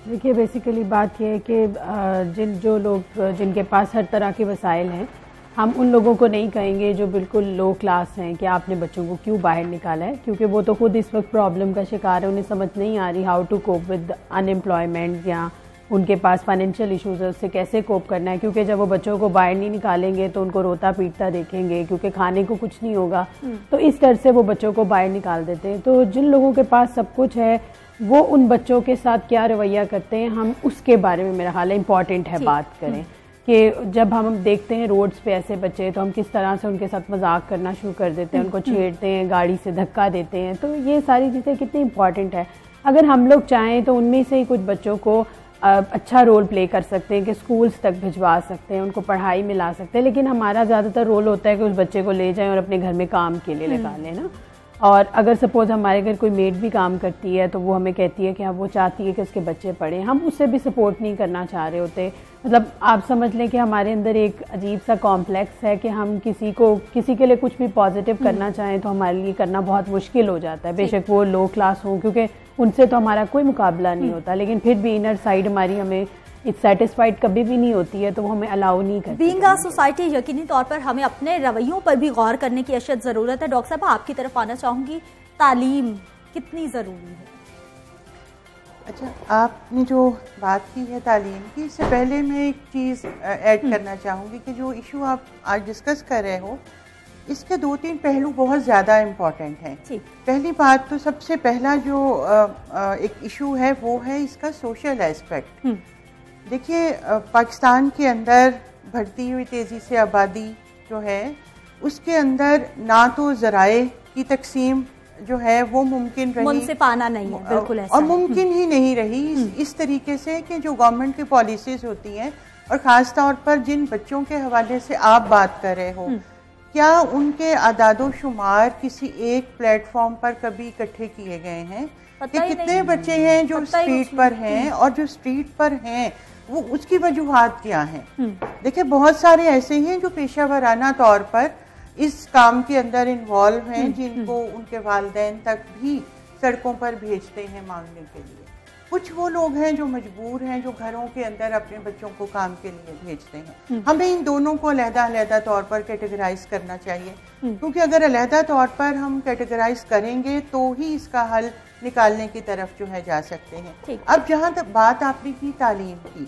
देखिए बेसिकली बात यह है कि जिन जो लोग जिनके पास हर तरह के वसाइल हैं, हम उन लोगों को नहीं कहेंगे जो बिल्कुल लो क्लास हैं कि आपने बच्चों को क्यों बाहर निकाला है, क्योंकि वो तो खुद इस वक्त प्रॉब्लम का शिकार है। उन्हें समझ नहीं आ रही how to cope with unemployment, या उनके पास फाइनेंशियल इश्यूज है, उससे कैसे कोप करना है। क्योंकि जब वो बच्चों को बाहर नहीं निकालेंगे तो उनको रोता पीटता देखेंगे, क्योंकि खाने को कुछ नहीं होगा, तो इस डर से वो बच्चों को बाहर निकाल देते हैं। तो जिन लोगों के पास सब कुछ है वो उन बच्चों के साथ क्या रवैया करते हैं, हम उसके बारे में मेरा ख्याल है इम्पॉर्टेंट है बात करें। कि जब हम देखते हैं रोड्स पे ऐसे बच्चे, तो हम किस तरह से उनके साथ मजाक करना शुरू कर देते हैं, उनको छेड़ते हैं, गाड़ी से धक्का देते हैं। तो ये सारी चीज़ें कितनी इंपॉर्टेंट है। अगर हम लोग चाहें तो उनमें से ही कुछ बच्चों को अच्छा रोल प्ले कर सकते हैं कि स्कूल्स तक भिजवा सकते हैं, उनको पढ़ाई में ला सकते हैं। लेकिन हमारा ज़्यादातर रोल होता है कि उस बच्चे को ले जाएं और अपने घर में काम के लिए लगा लें ना। और अगर सपोज़ हमारे घर कोई मेड भी काम करती है तो वो हमें कहती है कि हाँ वो चाहती है कि उसके बच्चे पढ़ें, हम उससे भी सपोर्ट नहीं करना चाह रहे होते। मतलब आप समझ लें कि हमारे अंदर एक अजीब सा कॉम्प्लेक्स है कि हम किसी को किसी के लिए कुछ भी पॉजिटिव करना चाहें तो हमारे लिए करना बहुत मुश्किल हो जाता है, बेशक वो लो क्लास हो, क्योंकि उनसे तो हमारा कोई मुकाबला नहीं होता। लेकिन फिर भी इनर साइड हमारी हमें सेटिस्फाइड कभी भी नहीं होती है, तो वो हमें अलाउ नहीं करती। बीइंग अ सोसाइटी यकीनी तौर पर हमें अपने रवैयों पर भी गौर करने की अशद ज़रूरत है। डॉक्टर साहब आपकी तरफ आना चाहूँगी, तालीम कितनी ज़रूरी है? अच्छा, आपने जो बात की है तालीम की, इससे पहले मैं एक चीज़ ऐड करना चाहूँगी कि जो इशू आप आज डिस्कस कर रहे हो इसके दो तीन पहलू बहुत ज़्यादा इम्पॉर्टेंट हैं। पहली बात तो सबसे पहला जो आ, आ, एक इशू है वो है इसका सोशल एस्पेक्ट। देखिए पाकिस्तान के अंदर बढ़ती हुई तेज़ी से आबादी जो है उसके अंदर ना तो ज़राए की तकसीम जो है वो मुमकिन रही, मुझसे पाना नहीं है, बिल्कुल ऐसा और मुमकिन ही नहीं रही इस, इस तरीके से कि जो गवर्नमेंट की पॉलिसीज़ होती हैं, और ख़ास तौर पर जिन बच्चों के हवाले से आप बात कर रहे हो, क्या उनके आदादो शुमार किसी एक प्लेटफॉर्म पर कभी इकट्ठे किए गए हैं कि कितने बच्चे हैं जो स्ट्रीट पर हैं, और जो स्ट्रीट पर हैं वो उसकी वजूहात क्या हैं। देखिए बहुत सारे ऐसे हैं जो पेशा तौर पर इस काम के अंदर इन्वॉल्व हैं, जिनको उनके वालिदैन तक भी सड़कों पर भेजते हैं मांगने के लिए। कुछ वो लोग हैं जो मजबूर हैं, जो घरों के अंदर अपने बच्चों को काम के लिए भेजते हैं। हमें इन दोनों को अलहदा अलहदा तौर पर कैटेगराइज करना चाहिए, क्योंकि अगर अलहदा तौर पर हम कैटेगराइज करेंगे तो ही इसका हल निकालने की तरफ जो है जा सकते हैं। अब जहाँ तक बात आपने की तालीम की,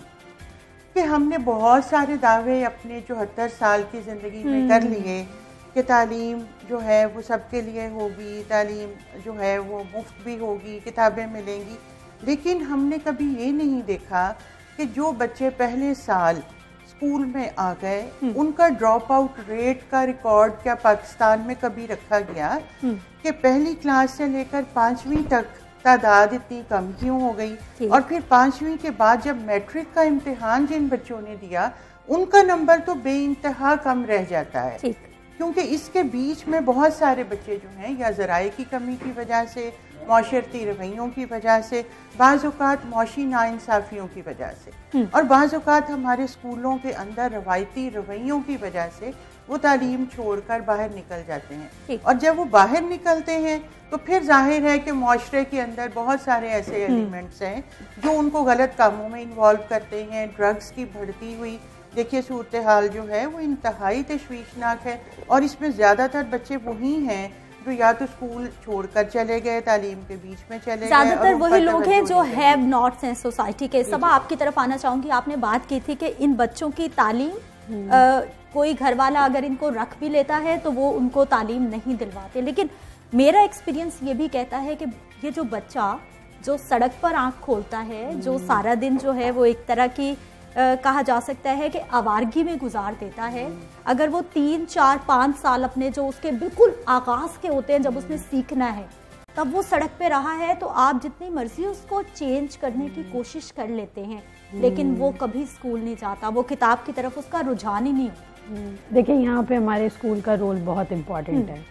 कि हमने बहुत सारे दावे अपने चौहत्तर साल की ज़िंदगी में कर लिए कि तालीम जो है वो सबके लिए होगी, तालीम जो है वो मुफ्त भी होगी, किताबें मिलेंगी, लेकिन हमने कभी ये नहीं देखा कि जो बच्चे पहले साल स्कूल में आ गए उनका ड्रॉप आउट रेट का रिकॉर्ड क्या पाकिस्तान में कभी रखा गया कि पहली क्लास से लेकर पाँचवीं तक तादाद इतनी कम क्यों हो गई, और फिर पाँचवीं के बाद जब मैट्रिक का इम्तिहान जिन बच्चों ने दिया उनका नंबर तो बेइंतहा कम रह जाता है, क्योंकि इसके बीच में बहुत सारे बच्चे जो हैं या ज़राए की कमी की वजह से, माशरती रवैयों की वजह से, बाज़ औक़ात मौशी नाइंसाफ़ियों की वजह से, और बाज़ औक़ात हमारे स्कूलों के अंदर रवायती रवैयों की वजह से वो तालीम छोड़कर बाहर निकल जाते हैं। और जब वो बाहर निकलते हैं तो फिर जाहिर है कि माशरे के अंदर बहुत सारे ऐसे एलिमेंट्स हैं जो उनको गलत कामों में इन्वॉल्व करते हैं। ड्रग्स की बढ़ती हुई देखिए सूरत हाल जो है वो इंतहाई तशवीशनाक है, और इसमें ज़्यादातर बच्चे वही हैं जो या तो स्कूल छोड़कर चले गए, तालीम के बीच में चले गए। ज़्यादातर वही लोग हैं जो हैव नॉट्स हैं सोसाइटी के। सब आपकी तरफ आना चाहूँगी, आपने बात की थी कि इन बच्चों की तालीम आ, कोई घर वाला अगर इनको रख भी लेता है तो वो उनको तालीम नहीं दिलवाते। लेकिन मेरा एक्सपीरियंस ये भी कहता है कि ये जो बच्चा जो सड़क पर आँख खोलता है, जो सारा दिन जो है वो एक तरह की Uh, कहा जा सकता है कि आवारगी में गुजार देता है, अगर वो तीन चार पाँच साल अपने जो उसके बिल्कुल आगाज के होते हैं जब उसने सीखना है तब वो सड़क पे रहा है, तो आप जितनी मर्जी उसको चेंज करने की कोशिश कर लेते हैं, लेकिन वो कभी स्कूल नहीं जाता, वो किताब की तरफ उसका रुझान ही नहीं होता। देखिए यहाँ पे हमारे स्कूल का रोल बहुत इम्पोर्टेंट है।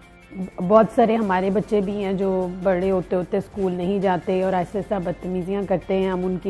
बहुत सारे हमारे बच्चे भी हैं जो बड़े होते होते स्कूल नहीं जाते और ऐसे ऐसा बदतमीजियाँ करते हैं, हम उनकी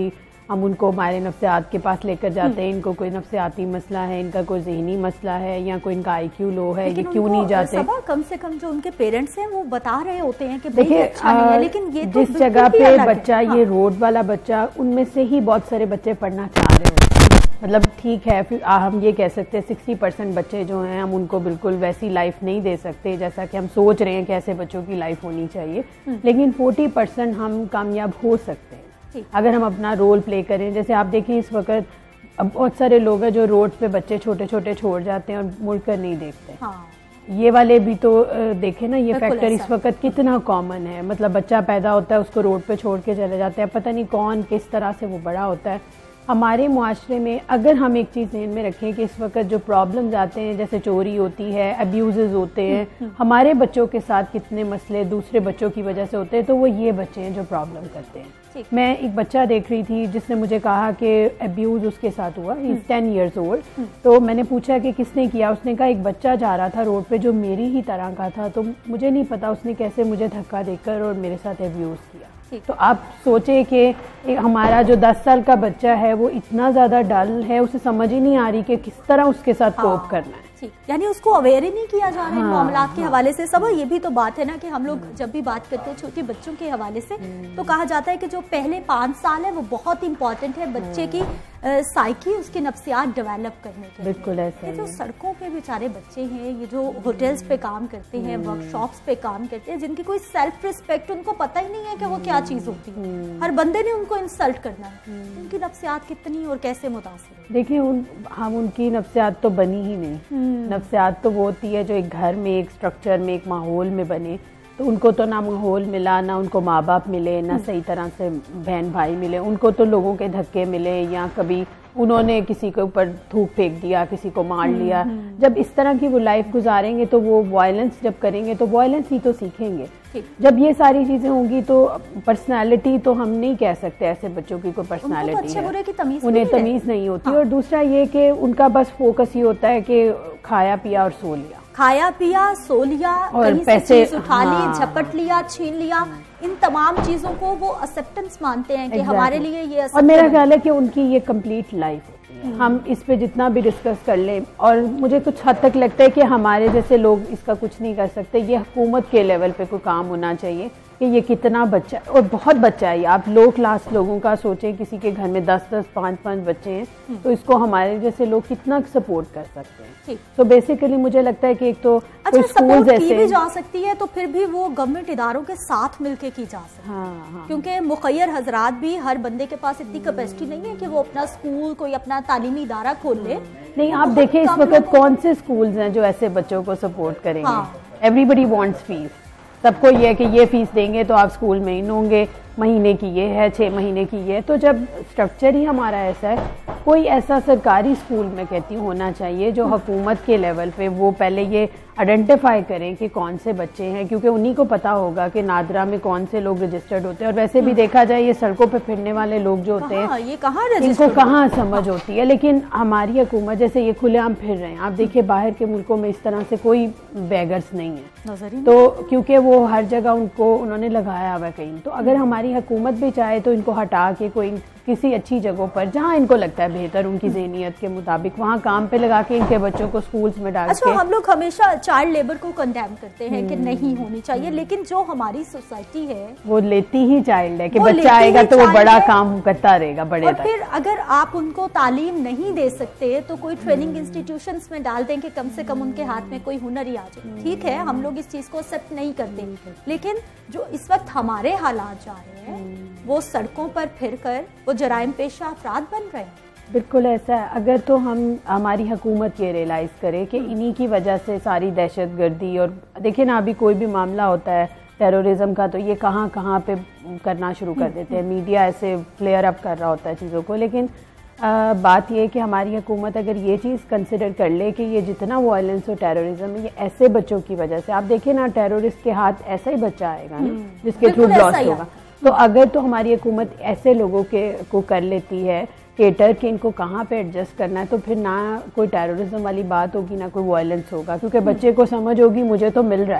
हम उनको माहिर नफ्सियात के पास लेकर जाते हैं, इनको कोई नफ्सियाती मसला है, इनका कोई जहनी मसला है या कोई इनका आईक्यू लो है, ये क्यों नहीं जाते। सबा कम से कम जो उनके पेरेंट्स हैं वो बता रहे होते हैं कि देखिए अच्छा नहीं है, लेकिन ये तो जिस जगह पे बच्चा हाँ। ये रोड वाला बच्चा, उनमें से ही बहुत सारे बच्चे पढ़ना चाह रहे होते हैं। मतलब ठीक है, फिर हम ये कह सकते हैं सिक्सटी परसेंट बच्चे जो हैं हम उनको बिल्कुल वैसी लाइफ नहीं दे सकते जैसा कि हम सोच रहे हैं कि ऐसे बच्चों की लाइफ होनी चाहिए, लेकिन फोर्टी परसेंट हम कामयाब हो सकते हैं अगर हम अपना रोल प्ले करें। जैसे आप देखें इस वक्त अब बहुत सारे लोग हैं जो रोड पे बच्चे छोटे छोटे छोड़ जाते हैं और मुड़कर नहीं देखते। हाँ। ये वाले भी तो देखे ना, ये फैक्टर इस वक्त कितना कॉमन है। मतलब बच्चा पैदा होता है, उसको रोड पे छोड़ के चले जाते हैं, पता नहीं कौन किस तरह से वो बड़ा होता है। हमारे मुआशरे में अगर हम एक चीज़ ध्यान में रखें कि इस वक्त जो प्रॉब्लम्स आते हैं, जैसे चोरी होती है, अब्यूज़ होते हैं, हमारे बच्चों के साथ कितने मसले दूसरे बच्चों की वजह से होते हैं, तो वो ये बच्चे हैं जो प्रॉब्लम करते हैं। मैं एक बच्चा देख रही थी जिसने मुझे कहा कि अब्यूज़ उसके साथ हुआ, he is ten years old. तो मैंने पूछा कि किसने किया, उसने कहा एक बच्चा जा रहा था रोड पे जो मेरी ही तरह का था, तो मुझे नहीं पता उसने कैसे मुझे धक्का देकर और मेरे साथ अब्यूज़ किया। तो आप सोचे कि हमारा जो दस साल का बच्चा है वो इतना ज़्यादा डल है, उसे समझ ही नहीं आ रही कि किस तरह उसके साथ हाँ, कोप करना है। यानी उसको अवेयर ही नहीं किया जा रहा है हाँ, मामलात के हाँ, हवाले से। सब ये भी तो बात है ना कि हम लोग जब भी बात करते हैं छोटे बच्चों के हवाले से तो कहा जाता है कि जो पहले पाँच साल है वो बहुत इंपॉर्टेंट है बच्चे की साइकी, उसकी नफ्सियात डेवलप करने के लिए। बिल्कुल ऐसा ये जो सड़कों पे बेचारे बच्चे हैं, ये जो होटल्स पे काम करते हैं, वर्कशॉप्स पे काम करते हैं, जिनकी कोई सेल्फ रिस्पेक्ट, उनको पता ही नहीं है कि वो क्या चीज होती है, हर बंदे ने उनको इंसल्ट करना है, उनकी नफ्सियात कितनी और कैसे मुतासिर है। देखिए उन हम उनकी नफ्सियात तो बनी ही नहीं। नफ्सियात तो वो होती है जो एक घर में, एक स्ट्रक्चर में, एक माहौल में बने। तो उनको तो ना माहौल मिला, ना उनको माँ बाप मिले, ना सही तरह से बहन भाई मिले, उनको तो लोगों के धक्के मिले या कभी उन्होंने किसी के ऊपर थूक फेंक दिया, किसी को मार लिया। जब इस तरह की वो लाइफ गुजारेंगे तो वो वायलेंस जब करेंगे तो वायलेंस ही तो सीखेंगे। जब ये सारी चीजें होंगी तो पर्सनालिटी तो हम नहीं कह सकते ऐसे बच्चों की कोई पर्सनालिटी है, उन्हें तमीज नहीं होती। और दूसरा ये कि उनका बस फोकस ही होता है कि खाया पिया और सो लिया, खाया पिया सो लिया, और पैसे उठा हाँ, ली, झपट लिया, छीन लिया, इन तमाम चीजों को वो एक्सेप्टेंस मानते हैं कि exactly. हमारे लिए ये। और मेरा ख्याल है कि उनकी ये कंप्लीट लाइफ होती है। हम इस पे जितना भी डिस्कस कर लें, और मुझे कुछ हद तक लगता है कि हमारे जैसे लोग इसका कुछ नहीं कर सकते, ये हुकूमत के लेवल पे कोई काम होना चाहिए कि ये कितना बच्चा, और बहुत बच्चा है। आप लो क्लास लोगों का सोचें, किसी के घर में दस दस पाँच पाँच बच्चे हैं तो इसको हमारे जैसे लोग कितना सपोर्ट कर सकते हैं। तो बेसिकली मुझे लगता है कि एक तो अच्छा, सपोर्ट की भी जा सकती है तो फिर भी वो गवर्नमेंट इदारों के साथ मिलके की जा सकती है। हाँ, हाँ। क्योंकि मुखय्यर हजरात भी, हर बंदे के पास इतनी कैपेसिटी नहीं है कि वो अपना स्कूल, कोई अपना तालीमी इदारा खोल ले। नहीं, आप देखें इस वक्त कौन से स्कूल्स हैं जो ऐसे बच्चों को सपोर्ट करेंगे। एवरीबडी वांट्स फीस, सबको ये है कि ये फीस देंगे तो आप स्कूल में इन होंगे, महीने की ये है, छः महीने की ये है। तो जब स्ट्रक्चर ही हमारा ऐसा है, कोई ऐसा सरकारी स्कूल में कहती हूँ होना चाहिए जो हुकूमत के लेवल पे वो पहले ये आइडेंटिफाई करें कि कौन से बच्चे हैं, क्योंकि उन्हीं को पता होगा कि नादरा में कौन से लोग रजिस्टर्ड होते हैं। और वैसे भी देखा जाए ये सड़कों पे फिरने वाले लोग जो होते हैं, ये कहाँ इनको कहाँ समझ होती है। लेकिन हमारी हुकूमत जैसे ये खुलेआम फिर रहे हैं, आप देखिए बाहर के मुल्कों में इस तरह से कोई बेगर्स नहीं है, तो क्योंकि वो हर जगह उनको उन्होंने लगाया हुआ कहीं। तो अगर हमारी हुकूमत भी चाहे तो इनको हटा के कोई किसी अच्छी जगहों पर जहाँ इनको लगता है बेहतर उनकी ज़हनियत के मुताबिक वहाँ काम पे लगा के इनके बच्चों को स्कूल्स में डाल अच्छा, के। हम लोग हमेशा चाइल्ड लेबर को कंडेम करते हैं कि नहीं होनी चाहिए, लेकिन जो हमारी सोसाइटी है वो लेती ही चाइल्ड है कि बच्चा आएगा तो वो बड़ा काम करता रहेगा बड़े। और फिर अगर आप उनको तालीम नहीं दे सकते तो कोई ट्रेनिंग इंस्टीट्यूशंस में डाल दें कि कम से कम उनके हाथ में कोई हुनर ही आ जाए। ठीक है, हम लोग इस चीज को एक्सेप्ट नहीं करते, लेकिन जो इस वक्त हमारे हालात जा रहे हैं वो सड़कों पर फिरकर वो जराइम पेशा अफराद बन रहे हैं। बिल्कुल ऐसा है। अगर तो हम हमारी हुकूमत ये रियलाइज़ करे कि इन्हीं की वजह से सारी दहशत गर्दी, और देखिए ना अभी कोई भी मामला होता है टेररिज्म का तो ये कहाँ कहाँ पे करना शुरू कर देते हैं, मीडिया ऐसे फ्लेयर अप कर रहा होता है चीज़ों को। लेकिन आ, बात ये है कि हमारी हुकूमत अगर ये चीज़ कंसिडर कर ले कि ये जितना वायलेंस और टेररिज्म है ये ऐसे बच्चों की वजह से, आप देखिए ना टेररिस्ट के हाथ ऐसा ही बच्चा आएगा ना जिसके थ्रू ब्लास्ट होगा। तो अगर तो हमारी हुकूमत ऐसे लोगों के को कर लेती है केटर कि इनको कहाँ पे एडजस्ट करना है, तो फिर ना कोई टेररिज्म वाली बात होगी ना कोई वायलेंस होगा, क्योंकि बच्चे को समझ होगी मुझे तो मिल रहा है,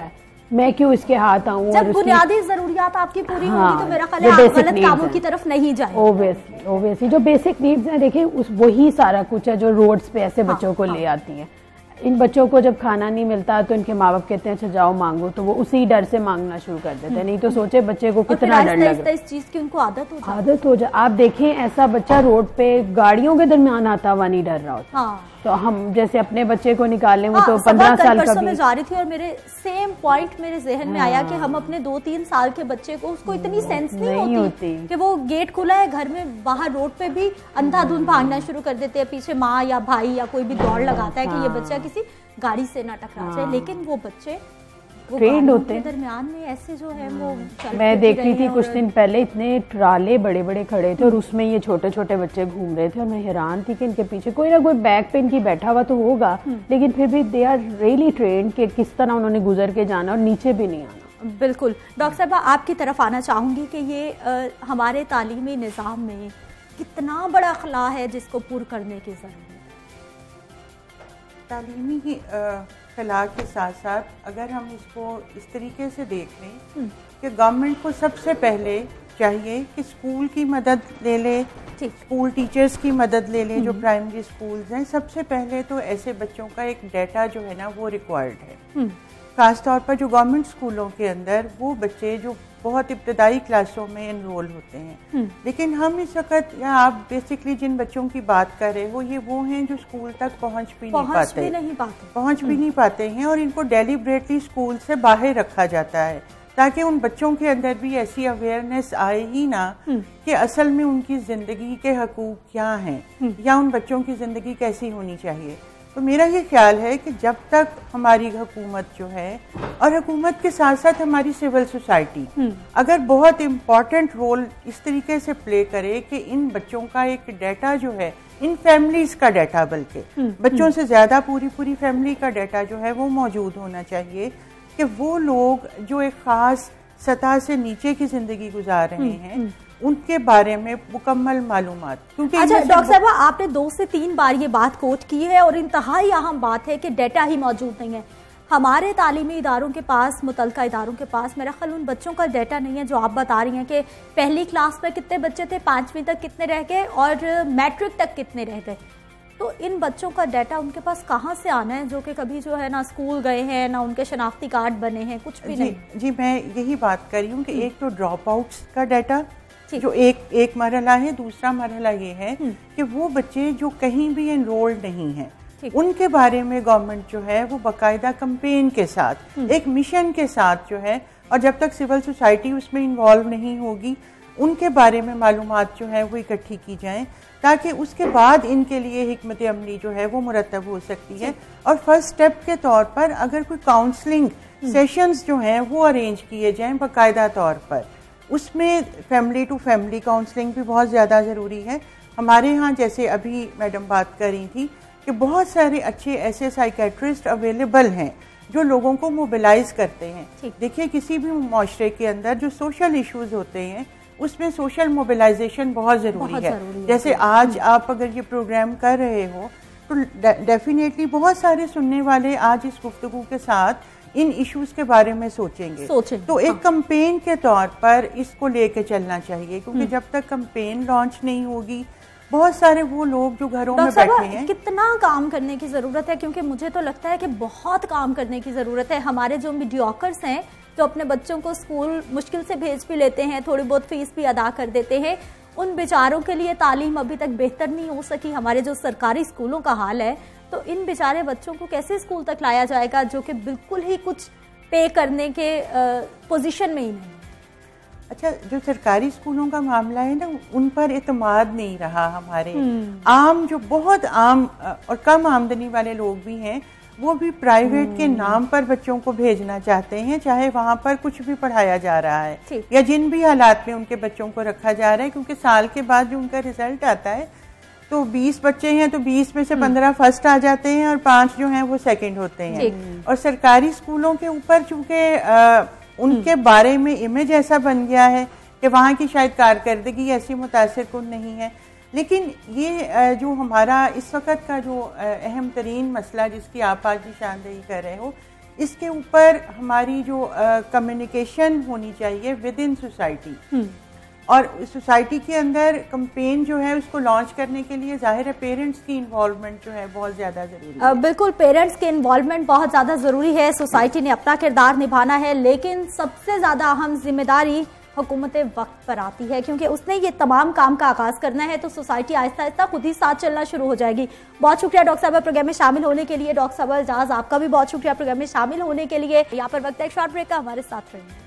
मैं क्यों इसके हाथ आऊँ। जब बुनियादी जरूरियात आपकी पूरी हाँ, होंगी तो मेरा ख्याल है आप गलत कामों की तरफ नहीं जाए। ओबियसली ओबियसली जो बेसिक नीड्स हैं, देखिए उस वही सारा कुछ है जो रोड्स पे ऐसे हाँ, बच्चों को हाँ, ले आती हैं। इन बच्चों को जब खाना नहीं मिलता तो इनके माँ बाप कहते हैं अच्छा जाओ मांगो, तो वो उसी डर से मांगना शुरू कर देते हैं। नहीं तो सोचे बच्चे को कितना डर लगे, इस चीज की उनको आदत हो जाए आदत हो जाए। आप देखें ऐसा बच्चा रोड पे गाड़ियों के दरमियान आता हुआ नहीं डर रहा होता। हाँ। तो हम जैसे अपने बच्चे को निकालें वो हाँ, तो पंद्रह साल का भी। मैं जा रही थी और मेरे सेम पॉइंट मेरे जहन में आया कि हम अपने दो तीन साल के बच्चे को, उसको इतनी सेंस नहीं, नहीं होती, होती कि वो गेट खुला है घर में, बाहर रोड पे भी अंधाधुंध भागना शुरू कर देते हैं, पीछे माँ या भाई या कोई भी दौड़ लगाता है कि ये बच्चा किसी गाड़ी से ना टकरा जाए। लेकिन वो बच्चे ट्रेंड होते हैं दरमियान में ऐसे जो है वो। मैं देख रही थी कुछ दिन पहले इतने ट्राले बड़े बड़े खड़े थे और उसमें ये छोटे छोटे बच्चे घूम रहे थे और मैं हैरान थी कि इनके पीछे कोई ना कोई बैक पे इनकी बैठा हुआ तो होगा, लेकिन फिर भी दे आर रियली ट्रेंड कि किस तरह उन्होंने गुजर के जाना और नीचे भी नहीं आना। बिल्कुल। डॉक्टर साहबा आपकी तरफ आना चाहूंगी कि ये आ, हमारे तालीमी निज़ाम में कितना बड़ा खला है जिसको पूरा करने की जरूरत है। तालीमी खला के साथ साथ अगर हम इसको इस तरीके से देख लें कि गवर्नमेंट को सबसे पहले चाहिए कि स्कूल की मदद ले ले, स्कूल टीचर्स की मदद ले ले, जो प्राइमरी स्कूल्स हैं। सबसे पहले तो ऐसे बच्चों का एक डाटा जो है ना वो रिक्वायर्ड है। खासतौर पर जो गवर्नमेंट स्कूलों के अंदर वो बच्चे जो बहुत इब्तदाई क्लासों में इनरोल होते हैं, लेकिन हम इस वक्त या आप बेसिकली जिन बच्चों की बात कर रहे हो ये वो हैं जो स्कूल तक पहुंच भी नहीं पाते भी नहीं पाते पहुंच भी नहीं पाते हैं और इनको डेलिब्रेटली स्कूल से बाहर रखा जाता है ताकि उन बच्चों के अंदर भी ऐसी अवेयरनेस आए ही ना कि असल में उनकी जिंदगी के हकूक क्या हैं या उन बच्चों की जिंदगी कैसी होनी चाहिए। तो मेरा ये ख्याल है कि जब तक हमारी हुकूमत जो है और हुकूमत के साथ साथ हमारी सिविल सोसाइटी अगर बहुत इम्पोर्टेंट रोल इस तरीके से प्ले करे कि इन बच्चों का एक डाटा जो है, इन फैमिलीज का डाटा, बल्कि बच्चों से ज्यादा पूरी पूरी फैमिली का डाटा जो है वो मौजूद होना चाहिए कि वो लोग जो एक खास सतह से नीचे की जिंदगी गुजार रहे हैं उनके बारे में मुकम्मल मालूमात। क्योंकि अच्छा डॉक्टर साहब आपने दो से तीन बार ये बात कोट की है और इंतहाई अहम बात है कि डाटा ही मौजूद नहीं है हमारे तालीमी इदारों के पास, मुतलका इदारों के पास। मेरा ख्याल उन बच्चों का डाटा नहीं है जो आप बता रही हैं कि पहली क्लास में कितने बच्चे थे, पांचवी तक कितने रह गए और मैट्रिक तक कितने रह गए। तो इन बच्चों का डाटा उनके पास कहाँ से आना है जो कि कभी जो है ना स्कूल गए हैं ना उनके शनाख्ती कार्ड बने हैं, कुछ भी जी, नहीं। जी मैं यही बात कर रही हूँ कि एक तो ड्रॉप आउट्स का डाटा जो एक एक मरहला है, दूसरा मरहला ये है कि वो बच्चे जो कहीं भी एनरोल्ड नहीं हैं उनके बारे में गवर्नमेंट जो है वो बाकायदा कैंपेन के साथ, एक मिशन के साथ जो है, और जब तक सिविल सोसाइटी उसमें इन्वॉल्व नहीं होगी उनके बारे में मालूमात जो है वो इकट्ठी की जाएं ताकि उसके बाद इनके लिए हिकमत अमली जो है वो मुरतब हो सकती है। और फर्स्ट स्टेप के तौर पर अगर कोई काउंसलिंग सेशंस जो हैं वो अरेंज किए जाएं बाकायदा तौर पर, उसमें फैमिली टू फैमिली काउंसलिंग भी बहुत ज़्यादा ज़रूरी है। हमारे यहाँ जैसे अभी मैडम बात कर रही थी कि बहुत सारे अच्छे ऐसे साइकेट्रिस्ट अवेलेबल हैं जो लोगों को मोबिलाइज करते हैं। देखिए किसी भी माशरे के अंदर जो सोशल इश्यूज होते हैं उसमें सोशल मोबिलाइजेशन बहुत ज़रूरी है। है जैसे आज आप अगर ये प्रोग्राम कर रहे हो तो डेफिनेटली बहुत सारे सुनने वाले आज इस गुफ्तगू के साथ इन इश्यूज के बारे में सोचेंगे, सोचेंगे। तो एक कैंपेन के तौर पर इसको लेके चलना चाहिए क्योंकि जब तक कैंपेन लॉन्च नहीं होगी बहुत सारे वो लोग जो घरों में बैठे हैं। कितना काम करने की जरूरत है, क्योंकि मुझे तो लगता है कि बहुत काम करने की जरूरत है। हमारे जो मीडियोकर्स हैं जो अपने बच्चों को स्कूल मुश्किल से भेज भी लेते हैं, थोड़ी बहुत फीस भी अदा कर देते हैं, उन बेचारों के लिए तालीम अभी तक बेहतर नहीं हो सकी। हमारे जो सरकारी स्कूलों का हाल है तो इन बेचारे बच्चों को कैसे स्कूल तक लाया जाएगा जो कि बिल्कुल ही कुछ पे करने के पोजीशन में ही नहीं। अच्छा, जो सरकारी स्कूलों का मामला है ना उन पर एतमाद नहीं रहा। हमारे आम जो बहुत आम और कम आमदनी वाले लोग भी हैं वो भी प्राइवेट के नाम पर बच्चों को भेजना चाहते हैं, चाहे वहाँ पर कुछ भी पढ़ाया जा रहा है या जिन भी हालात में उनके बच्चों को रखा जा रहा है, क्योंकि साल के बाद जो उनका रिजल्ट आता है तो बीस बच्चे हैं तो बीस में से पंद्रह फर्स्ट आ जाते हैं और पांच जो हैं वो सेकंड होते हैं। और सरकारी स्कूलों के ऊपर चूंकि उनके बारे में इमेज ऐसा बन गया है कि वहाँ की शायद कारकर्दगी ऐसी मुतासिर कुन नहीं है। लेकिन ये जो हमारा इस वक्त का जो अहम तरीन मसला जिसकी आप आज निशानदेही कर रहे हो इसके ऊपर हमारी जो कम्युनिकेशन uh, होनी चाहिए विद इन सोसाइटी, और सोसाइटी के अंदर कंपेन जो है उसको लॉन्च करने के लिए जाहिर है पेरेंट्स की इन्वॉल्वमेंट जो है बहुत ज़्यादा ज़रूरी है। बिल्कुल, पेरेंट्स के इन्वॉल्वमेंट बहुत ज़्यादा ज़रूरी है। सोसाइटी ने अपना किरदार निभाना है, लेकिन सबसे ज़्यादा अहम जिम्मेदारी हुकूमत वक्त पर आती है, क्योंकि उसने ये तमाम काम का आगाज़ करना है, तो सोसाइटी आहिस्ता आहिस्ता खुद ही साथ चलना शुरू हो जाएगी। बहुत शुक्रिया डॉक्टर साहब प्रोग्राम में शामिल होने के लिए। डॉक्टर साहब एजाज, आपका भी बहुत शुक्रिया प्रोग्राम में शामिल होने के लिए। यहाँ पर वक्त है एक शॉर्ट ब्रेक का, हमारे साथ रहिए।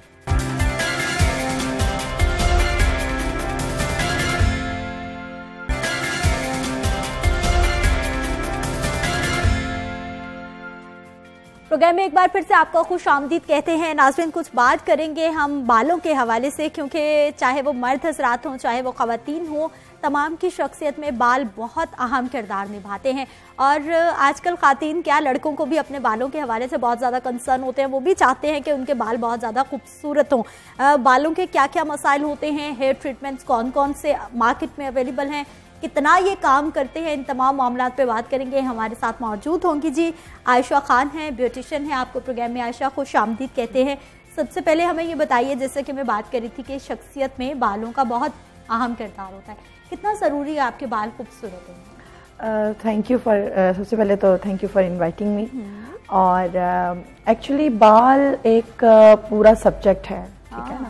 प्रोग्राम में एक बार फिर से आपको खुश आमदीद कहते हैं। नाज़रीन, कुछ बात करेंगे हम बालों के हवाले से, क्योंकि चाहे वो मर्द हजरात हों चाहे वो ख़वातीन हों, तमाम की शख्सियत में बाल बहुत अहम किरदार निभाते हैं। और आजकल ख़वातीन क्या, लड़कों को भी अपने बालों के हवाले से बहुत ज़्यादा कंसर्न होते हैं। वो भी चाहते हैं कि उनके बाल बहुत ज़्यादा खूबसूरत हों। बालों के क्या क्या मसाइल होते हैं, हेयर ट्रीटमेंट्स कौन कौन से मार्केट में अवेलेबल हैं, कितना ये काम करते हैं, इन तमाम मामलों पे बात करेंगे। हमारे साथ मौजूद होंगी जी आयशा खान हैं, ब्यूटिशियन हैं। आपको प्रोग्राम में आयशा खुश आमदीद कहते हैं। सबसे पहले हमें ये बताइए, जैसे कि मैं बात कर रही थी कि शख्सियत में बालों का बहुत अहम किरदार होता है, कितना ज़रूरी है आपके बाल खूबसूरत हों? थैंक यू फॉर, सबसे पहले तो thank you for inviting me. और एक्चुअली uh, बाल एक uh, पूरा सब्जेक्ट है, ठीक है ना।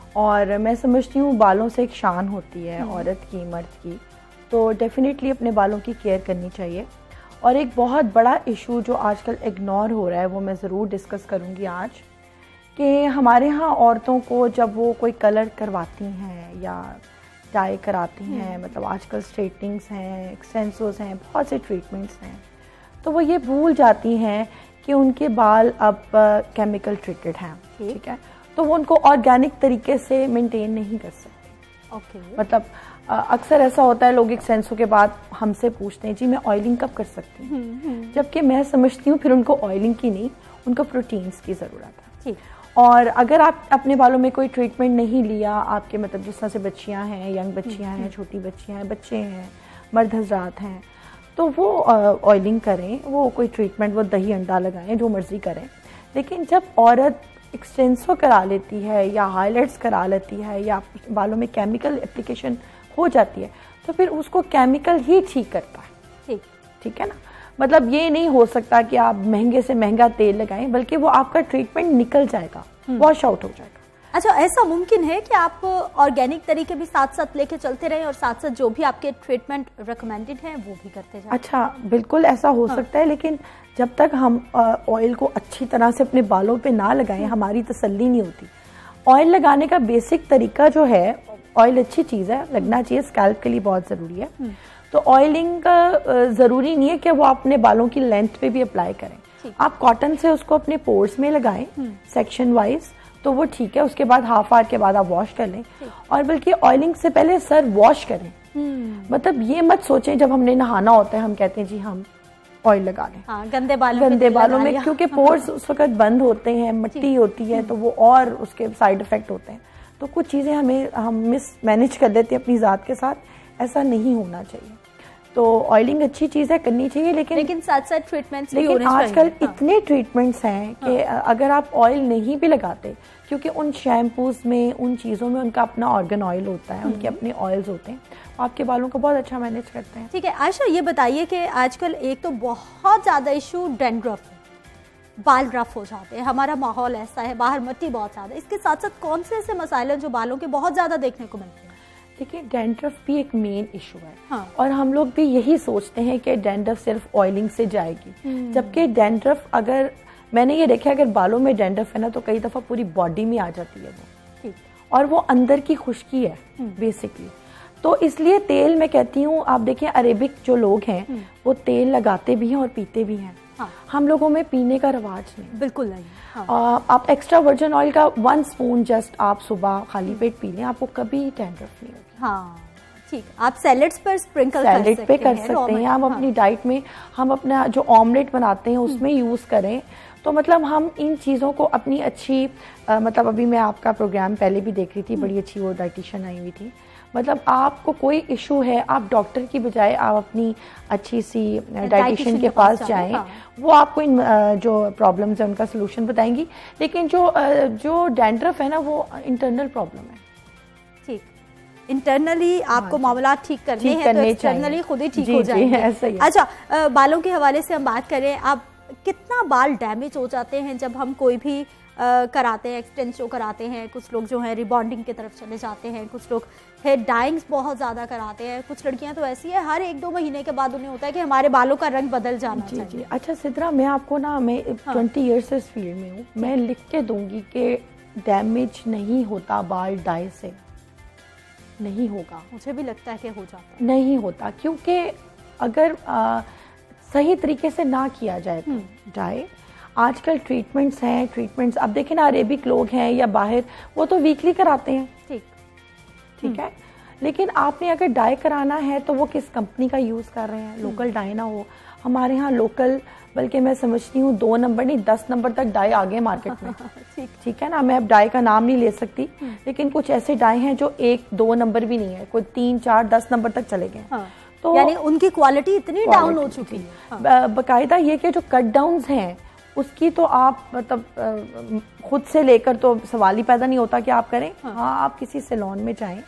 और मैं समझती हूँ बालों से एक शान होती है औरत की, मर्द की, तो डेफिनेटली अपने बालों की केयर करनी चाहिए। और एक बहुत बड़ा इशू जो आजकल इग्नोर हो रहा है वो मैं ज़रूर डिस्कस करूँगी आज, कि हमारे यहाँ औरतों को जब वो कोई कलर करवाती हैं या डाई कराती हैं, मतलब आजकल स्ट्रेटनिंग्स हैं, एक्सटेंसोस हैं, बहुत से ट्रीटमेंट्स हैं, तो वो ये भूल जाती हैं कि उनके बाल अब केमिकल ट्रीटेड हैं, ठीक है, तो वो उनको ऑर्गेनिक तरीके से मेंटेन नहीं कर सकते। Okay okay. मतलब अक्सर ऐसा होता है, लोग एक्सटेंसो के बाद हमसे पूछते हैं जी मैं ऑयलिंग कब कर सकती हूँ, जबकि मैं समझती हूँ फिर उनको ऑयलिंग की नहीं, उनको प्रोटीन्स की ज़रूरत है। और अगर आप अपने बालों में कोई ट्रीटमेंट नहीं लिया, आपके मतलब जिस तरह से बच्चियाँ हैं, यंग बच्चियाँ हैं, छोटी बच्चियाँ हैं, बच्चे हैं, मर्द हजरात हैं, तो वो ऑयलिंग करें, वो कोई ट्रीटमेंट, वो दही अंडा लगाएं, जो मर्ज़ी करें। लेकिन जब औरत एक्सटेंसो करा लेती है या हाईलाइट्स करा लेती है या बालों में केमिकल एप्लीकेशन हो जाती है, तो फिर उसको केमिकल ही ठीक करता है। ठीक ठीक है ना। मतलब ये नहीं हो सकता कि आप महंगे से महंगा तेल लगाएं, बल्कि वो आपका ट्रीटमेंट निकल जाएगा, वॉश आउट हो जाएगा। अच्छा, ऐसा मुमकिन है कि आप ऑर्गेनिक तरीके भी साथ साथ लेके चलते रहें और साथ साथ जो भी आपके ट्रीटमेंट रिकमेंडेड हैं वो भी करते जाएं? अच्छा, बिल्कुल ऐसा हो हाँ। सकता है, लेकिन जब तक हम ऑयल को अच्छी तरह से अपने बालों पे ना लगाएं, हमारी तसल्ली नहीं होती। ऑयल लगाने का बेसिक तरीका जो है, ऑयल अच्छी चीज़ है, लगना चाहिए, स्कैल्प के लिए बहुत ज़रूरी है। तो ऑयलिंग का ज़रूरी नहीं है कि वो अपने बालों की लेंथ पे भी अप्लाई करें। आप कॉटन से उसको अपने पोर्स में लगाएं सेक्शन वाइज, तो वो ठीक है। उसके बाद हाफ आवर के बाद आप वॉश कर लें, और बल्कि ऑयलिंग से पहले सर वॉश करें। मतलब ये मत सोचें जब हमने नहाना होता है हम कहते हैं जी हम ऑयल लगा लें। हाँ, गंदे बालों गंदे बालों में, क्योंकि पोर्स उस वक्त बंद होते हैं, मिट्टी होती है, तो वो और उसके साइड इफेक्ट होते हैं। तो कुछ चीज़ें हमें हम मिस मैनेज कर लेते हैं अपनी ज़ात के साथ, ऐसा नहीं होना चाहिए। तो ऑयलिंग अच्छी चीज़ है, करनी चाहिए, लेकिन लेकिन साथ साथ ट्रीटमेंट्स भी लेकिन होने आजकल हाँ। इतने ट्रीटमेंट्स हैं कि हाँ। अगर आप ऑयल नहीं भी लगाते, क्योंकि उन शैम्पूज में, उन चीज़ों में उनका अपना ऑर्गन ऑयल होता है, उनके अपने ऑयल्स होते हैं, आपके बालों को बहुत अच्छा मैनेज करते हैं। ठीक है आयशा, ये बताइए कि आजकल एक तो बहुत ज़्यादा इशू डैंड्रफ है, बाल रफ हो जाते हैं, हमारा माहौल ऐसा है, बाहर मिट्टी बहुत ज़्यादा, इसके साथ साथ कौन से ऐसे मसाइल हैं जो बालों के बहुत ज़्यादा देखने को मिलते हैं? देखिए, डैंड्रफ भी एक मेन इशू है। हाँ। और हम लोग भी यही सोचते हैं कि डैंड्रफ सिर्फ ऑयलिंग से जाएगी, जबकि डैंड्रफ, अगर मैंने ये देखा, अगर बालों में डैंड्रफ है ना, तो कई दफ़ा पूरी बॉडी में आ जाती है वो, और वो अंदर की खुश्की है बेसिकली। तो इसलिए तेल, मैं कहती हूँ, आप देखिए अरेबिक जो लोग हैं वो तेल लगाते भी हैं और पीते भी हैं। हाँ। हम लोगों में पीने का रवाज नहीं, बिल्कुल नहीं। हाँ। आ, आप एक्स्ट्रा वर्जिन ऑयल का वन स्पून जस्ट आप सुबह खाली पेट पी लें, आपको कभी डैंड्रफ नहीं होगी। हाँ, ठीक। आप सैलेड्स पर स्प्रिंकल सैलेड पे कर सकते हैं, हम अपनी डाइट में, हम अपना जो ऑमलेट बनाते हैं उसमें यूज़ करें। तो मतलब हम इन चीज़ों को अपनी अच्छी आ, मतलब अभी मैं आपका प्रोग्राम पहले भी देख रही थी, बड़ी अच्छी वो डाइटिशियन आई हुई थी, मतलब आपको कोई इशू है, आप डॉक्टर की बजाय आप अपनी अच्छी सी डाइटिशियन के पास जाएं, वो आपको इन जो प्रॉब्लम्स है उनका सोल्यूशन बताएंगी। लेकिन जो जो डैंड्रफ है ना वो इंटरनल प्रॉब्लम है। ठीक, इंटरनली आपको मामला ठीक करने हैं तो एक्सटर्नली खुद ही ठीक हो जाएंगे। अच्छा, बालों के हवाले से हम बात करें, आप कितना बाल डैमेज हो जाते हैं जब हम कोई भी आ, कराते हैं, एक्सटेंशो कराते हैं, कुछ लोग जो है रिबॉन्डिंग की तरफ चले जाते हैं, कुछ लोग हेयर डाइंग्स बहुत ज़्यादा कराते हैं, कुछ लड़कियां तो ऐसी है हर एक दो महीने के बाद उन्हें होता है कि हमारे बालों का रंग बदल जाना जी, चाहिए। जी। अच्छा सिद्रा, मैं आपको ना, मैं ट्वेंटी ईयर से इस फील्ड में हूँ, मैं लिख के दूंगी कि डैमेज नहीं होता बाल डाई से, नहीं होगा। मुझे भी लगता है कि हो जाता है। नहीं होता, क्योंकि अगर आ, सही तरीके से ना किया जाए तो डाई, आजकल ट्रीटमेंट्स हैं, ट्रीटमेंट्स अब देखें ना, अरेबिक लोग हैं या बाहर, वो तो वीकली कराते हैं। ठीक ठीक है, लेकिन आपने अगर डाई कराना है तो वो किस कंपनी का यूज़ कर रहे हैं, लोकल डाई ना हो। हमारे यहाँ लोकल, बल्कि मैं समझती हूँ दो नंबर नहीं दस नंबर तक डाई आ गए मार्केट में। ठीक ठीक है ना, मैं अब डाई का नाम नहीं ले सकती, लेकिन कुछ ऐसे डाई हैं जो एक दो नंबर भी नहीं है, कोई तीन चार दस नंबर तक चले गए। हाँ। तो यानी उनकी क्वालिटी इतनी डाउन हो चुकी है। हाँ। बाकायदा ये कि जो कट डाउन्स हैं उसकी तो आप मतलब खुद से लेकर तो सवाल ही पैदा नहीं होता कि आप करें। हाँ, हाँ आप किसी सैलून में जाएं,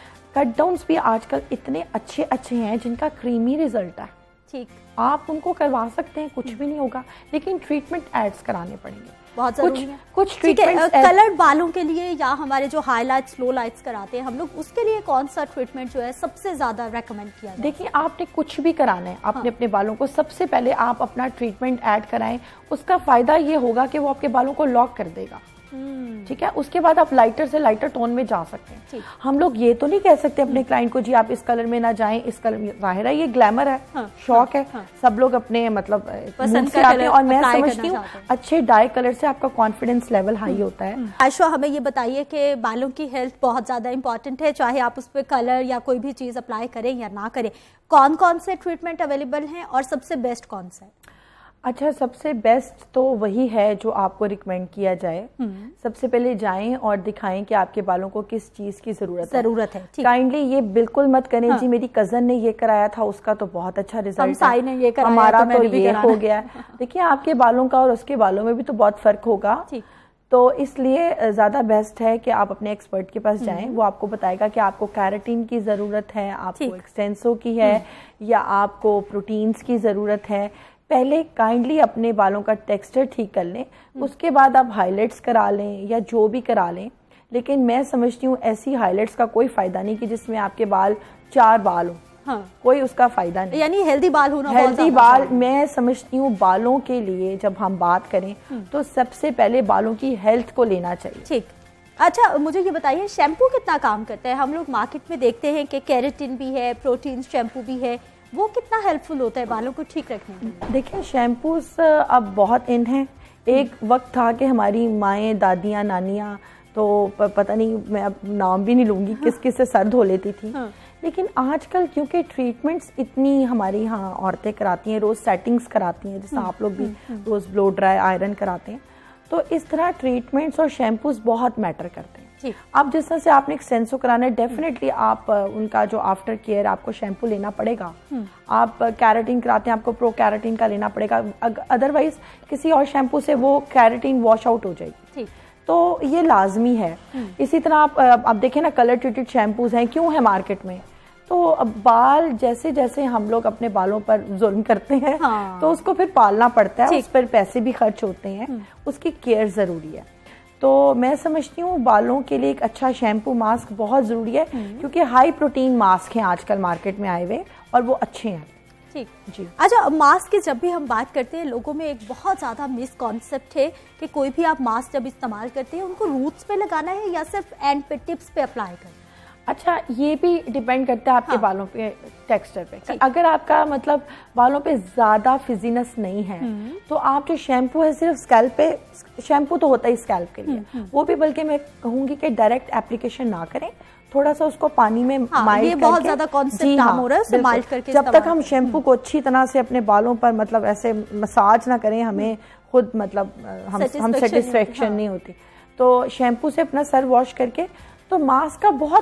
कट डाउन्स भी आजकल इतने अच्छे अच्छे हैं जिनका क्रीमी रिजल्ट है। ठीक, आप उनको करवा सकते हैं, कुछ भी नहीं होगा, लेकिन ट्रीटमेंट एड्स कराने पड़ेंगे बहुत जरूरी है। कुछ ट्रीटमेंट कलर्ड बालों के लिए या हमारे जो हाईलाइट्स लो लाइट्स कराते हैं हम लोग, उसके लिए कौन सा ट्रीटमेंट जो है सबसे ज्यादा रेकमेंड किया जाए? देखिए, आपने कुछ भी कराना है आपने हाँ। अपने बालों को सबसे पहले आप अपना ट्रीटमेंट ऐड कराएं, उसका फायदा ये होगा कि वो आपके बालों को लॉक कर देगा। ठीक है, उसके बाद आप लाइटर से लाइटर टोन में जा सकते हैं। हम लोग ये तो नहीं कह सकते अपने क्लाइंट को जी आप इस कलर में ना जाएं, इस कलर में, जाहिर है ये ग्लैमर है, हाँ, शौक हाँ, है, हाँ, सब लोग अपने मतलब पसंद से आते हैं, और मैं समझती हूँ अच्छे डाई कलर से आपका कॉन्फिडेंस लेवल हाई होता है। आयशा, हमें ये बताइए कि बालों की हेल्थ बहुत ज्यादा इंपॉर्टेंट है, चाहे आप उस पर कलर या कोई भी चीज अप्लाई करें या ना करें, कौन कौन से ट्रीटमेंट अवेलेबल हैं और सबसे बेस्ट कौन सा है? अच्छा, सबसे बेस्ट तो वही है जो आपको रिकमेंड किया जाए। सबसे पहले जाएं और दिखाएं कि आपके बालों को किस चीज की जरूरत है जरूरत है। काइंडली ये बिल्कुल मत करें हाँ। जी मेरी कजन ने ये कराया था, उसका तो बहुत अच्छा रिजल्ट है, ने ये कराया, हमारा तो, तो ये हो गया। देखिए, आपके बालों का और उसके बालों में भी तो बहुत फर्क होगा, तो इसलिए ज्यादा बेस्ट है कि आप अपने एक्सपर्ट के पास जाएं, वो आपको बताएगा कि आपको कैराटिन की जरूरत है, आपको एक्सटेंसो की है, या आपको प्रोटीन्स की जरूरत है। पहले काइंडली अपने बालों का टेक्सचर ठीक कर लें, उसके बाद आप हाइलाइट्स करा लें या जो भी करा लें, लेकिन मैं समझती हूँ ऐसी हाइलाइट्स का कोई फायदा नहीं कि जिसमें आपके बाल चार बाल हो। हाँ। कोई उसका फायदा नहीं। यानी हेल्दी बाल होना, हेल्दी बाल मैं समझती हूँ बालों के लिए जब हम बात करें तो सबसे पहले बालों की हेल्थ को लेना चाहिए। ठीक, अच्छा मुझे ये बताइए, शैम्पू कितना काम करता है? हम लोग मार्केट में देखते हैं कि केराटिन भी है, प्रोटीन शैम्पू भी है, वो कितना हेल्पफुल होता है बालों को ठीक रखने में? देखिए, शैम्पूस अब बहुत इन हैं। एक वक्त था कि हमारी माएँ, दादियाँ, नानियाँ तो पता नहीं, मैं अब नाम भी नहीं लूँगी, किस किस से सर धो लेती थी। हाँ। लेकिन आजकल क्योंकि ट्रीटमेंट्स इतनी हमारी यहाँ औरतें कराती हैं, रोज़ सेटिंग्स कराती हैं, जैसे आप लोग भी रोज़ ब्लो ड्राई आयरन कराते हैं, तो इस तरह ट्रीटमेंट्स और शैम्पूस बहुत मैटर करते हैं। अब जिस तरह से आपने एक सेंसो कराना है, डेफिनेटली आप उनका जो आफ्टर केयर आपको शैम्पू लेना पड़ेगा। आप कैराटिन कराते हैं, आपको प्रो कैराटिन का लेना पड़ेगा, अदरवाइज किसी और शैम्पू से वो कैराटिन वॉश आउट हो जाएगी, तो ये लाजमी है। इसी तरह आप आप देखें ना, कलर ट्रीटेड शैम्पूज हैं, क्यों है मार्केट में? तो अब बाल जैसे जैसे हम लोग अपने बालों पर जुल्म करते हैं, हाँ। तो उसको फिर पालना पड़ता है, उस पर पैसे भी खर्च होते हैं, उसकी केयर जरूरी है। तो मैं समझती हूँ बालों के लिए एक अच्छा शैम्पू मास्क बहुत ज़रूरी है, क्योंकि हाई प्रोटीन मास्क हैं आजकल मार्केट में आए हुए और वो अच्छे हैं। ठीक जी। अच्छा, मास्क की जब भी हम बात करते हैं, लोगों में एक बहुत ज़्यादा मिसकॉन्सेप्ट है कि कोई भी आप मास्क जब इस्तेमाल करते हैं उनको रूट्स पे लगाना है या सिर्फ एंड पे, टिप्स पे अप्लाई करना है? अच्छा, ये भी डिपेंड करता है आपके हाँ। बालों पे, टेक्सचर पे। अगर आपका मतलब बालों पे ज्यादा फिजीनेस नहीं है तो आप जो शैम्पू है सिर्फ स्कैल्प पे, शैम्पू तो होता ही स्कैल्प के लिए, वो भी बल्कि मैं कहूंगी कि डायरेक्ट एप्लीकेशन ना करें, थोड़ा सा उसको पानी में हाँ, माइल्ड करके, बहुत ज्यादा कॉन्सेप्ट काम हो रहा है, उसे माइल्ड करके। जब तक हम शैम्पू को अच्छी तरह से अपने बालों पर मतलब ऐसे मसाज ना करें, हमें खुद मतलब हम हम सेटिस्फेक्शन नहीं होती, तो शैम्पू से अपना सर वॉश करके, तो मास्क का बहुत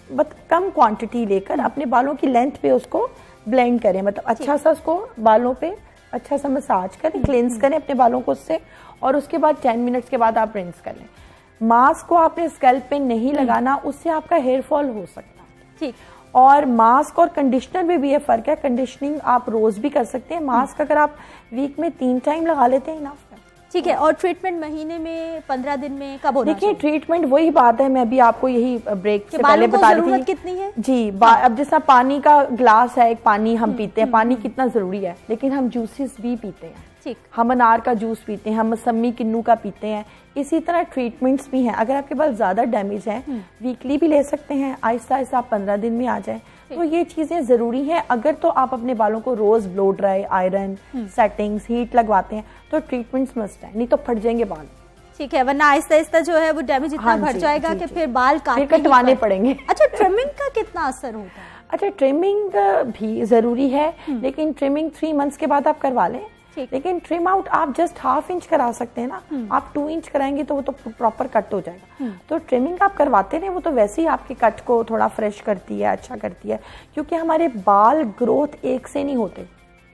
मतलब कम क्वांटिटी लेकर अपने बालों की लेंथ पे उसको ब्लेंड करें, मतलब अच्छा सा उसको बालों पे अच्छा सा मसाज करें, क्लेंस करें अपने बालों को उससे, और उसके बाद टेन मिनट्स के बाद आप रिंस कर लें। मास्क को आपने स्कैल्प पे नहीं लगाना, उससे आपका हेयर फॉल हो सकता है। ठीक। और मास्क और कंडीशनर में भी ये फर्क है, कंडीशनिंग आप रोज भी कर सकते हैं, मास्क अगर आप वीक में तीन टाइम लगा लेते हैं इनफ है। ठीक है। और ट्रीटमेंट महीने में, पंद्रह दिन में कब होना चाहिए? देखिए ट्रीटमेंट वही बात है, मैं अभी आपको यही ब्रेक से पहले बता रही थी कितनी है जी। अब जैसा पानी का ग्लास है, एक पानी हम पीते हैं, पानी कितना जरूरी है, लेकिन हम जूसेस भी पीते हैं, ठीक। हम अनार का जूस पीते हैं, हम मौसमी किन्नू का पीते हैं, इसी तरह ट्रीटमेंट्स भी हैं। अगर आपके बाल ज्यादा डैमेज है वीकली भी ले सकते हैं, आहिस्ता आहिस्ता आप पंद्रह दिन में आ जाए, तो ये चीजें जरूरी हैं। अगर तो आप अपने बालों को रोज blow dry, iron, settings, heat लगवाते हैं तो ट्रीटमेंट्स मस्ट है, नहीं तो फट जाएंगे बाल। ठीक है, वरना आहिस्ता आहिस्ता जो है वो डैमेज इतना बढ़ जाएगा कि फिर बाल कटवाने पड़ेंगे। अच्छा, ट्रिमिंग का कितना असर होता है? अच्छा, ट्रिमिंग भी जरूरी है, लेकिन ट्रिमिंग थ्री मंथ्स के बाद आप करवा लें, लेकिन ट्रिम आउट आप जस्ट हाफ इंच करा सकते हैं ना, आप टू इंच कराएंगे तो वो तो प्रॉपर कट हो जाएगा। तो ट्रिमिंग आप करवाते रहे, वो तो वैसे ही आपके कट को थोड़ा फ्रेश करती है, अच्छा करती है, क्योंकि हमारे बाल ग्रोथ एक से नहीं होते।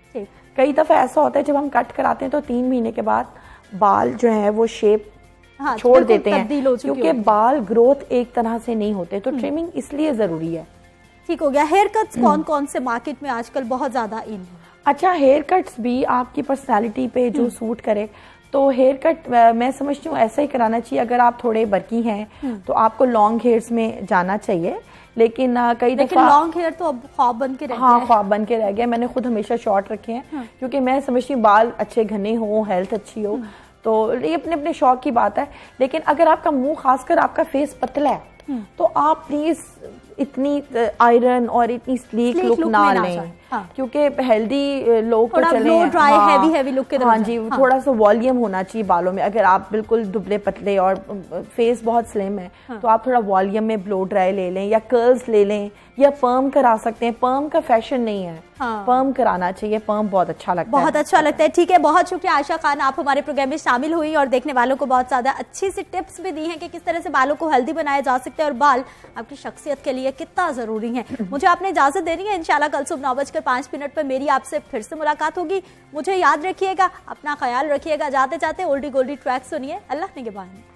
कई दफा ऐसा होता है जब हम कट कराते हैं तो तीन महीने के बाद बाल जो है वो शेप हाँ, छोड़ देते हैं, क्योंकि बाल ग्रोथ एक तरह से नहीं होते, तो ट्रिमिंग इसलिए जरूरी है। ठीक हो गया। हेयर कट्स कौन कौन से मार्केट में आजकल बहुत ज्यादा इन है? अच्छा, हेयर कट्स भी आपकी पर्सनालिटी पे जो सूट करे, तो हेयर कट मैं समझती हूँ ऐसा ही कराना चाहिए। अगर आप थोड़े बर्की हैं तो आपको लॉन्ग हेयर्स में जाना चाहिए, लेकिन कई दफा लॉन्ग हेयर तो अब ख्वाब बन के रह गया। हाँ, ख्वाब बन के रह गया। मैंने खुद हमेशा शॉर्ट रखे हैं, क्योंकि मैं समझती हूँ बाल अच्छे घने हो, हेल्थ अच्छी हो, तो ये अपने अपने शौक की बात है। लेकिन अगर आपका मुंह, खासकर आपका फेस पतला है, तो आप प्लीज इतनी आयरन और इतनी स्लीक लुक, लुक ना लें, हाँ। क्योंकि हेल्दी लोग तो चले हैं, ड्राई हैवी हैवी लुक के हाँ जी, हाँ। थोड़ा सा वॉल्यूम होना चाहिए बालों में। अगर आप बिल्कुल दुबले पतले और फेस बहुत स्लिम है, हाँ। तो आप थोड़ा वॉल्यूम में ब्लो ड्राई ले लें, या कर्ल्स ले लें, या पर्म करा सकते हैं। पर्म का फैशन नहीं है, हाँ। पर्म कराना चाहिए, पर्म बहुत अच्छा लगता है, बहुत अच्छा लगता है। ठीक है, बहुत शुक्रिया आयशा खान, आप हमारे प्रोग्राम में शामिल हुई और देखने वालों को बहुत ज्यादा अच्छी सी टिप्स भी दी हैं कि किस तरह से बालों को हेल्दी बनाया जा सकता है और बाल आपकी शख्सियत के लिए कितना जरूरी है। मुझे आपने इजाजत देनी है, इंशाल्लाह कल सुबह नौ बजकर पांच मिनट पर मेरी आपसे फिर से मुलाकात होगी। मुझे याद रखिएगा, अपना ख्याल रखिएगा, जाते जाते ओल्डी गोल्डी ट्रैक सुनिए। अल्लाह निगहबान।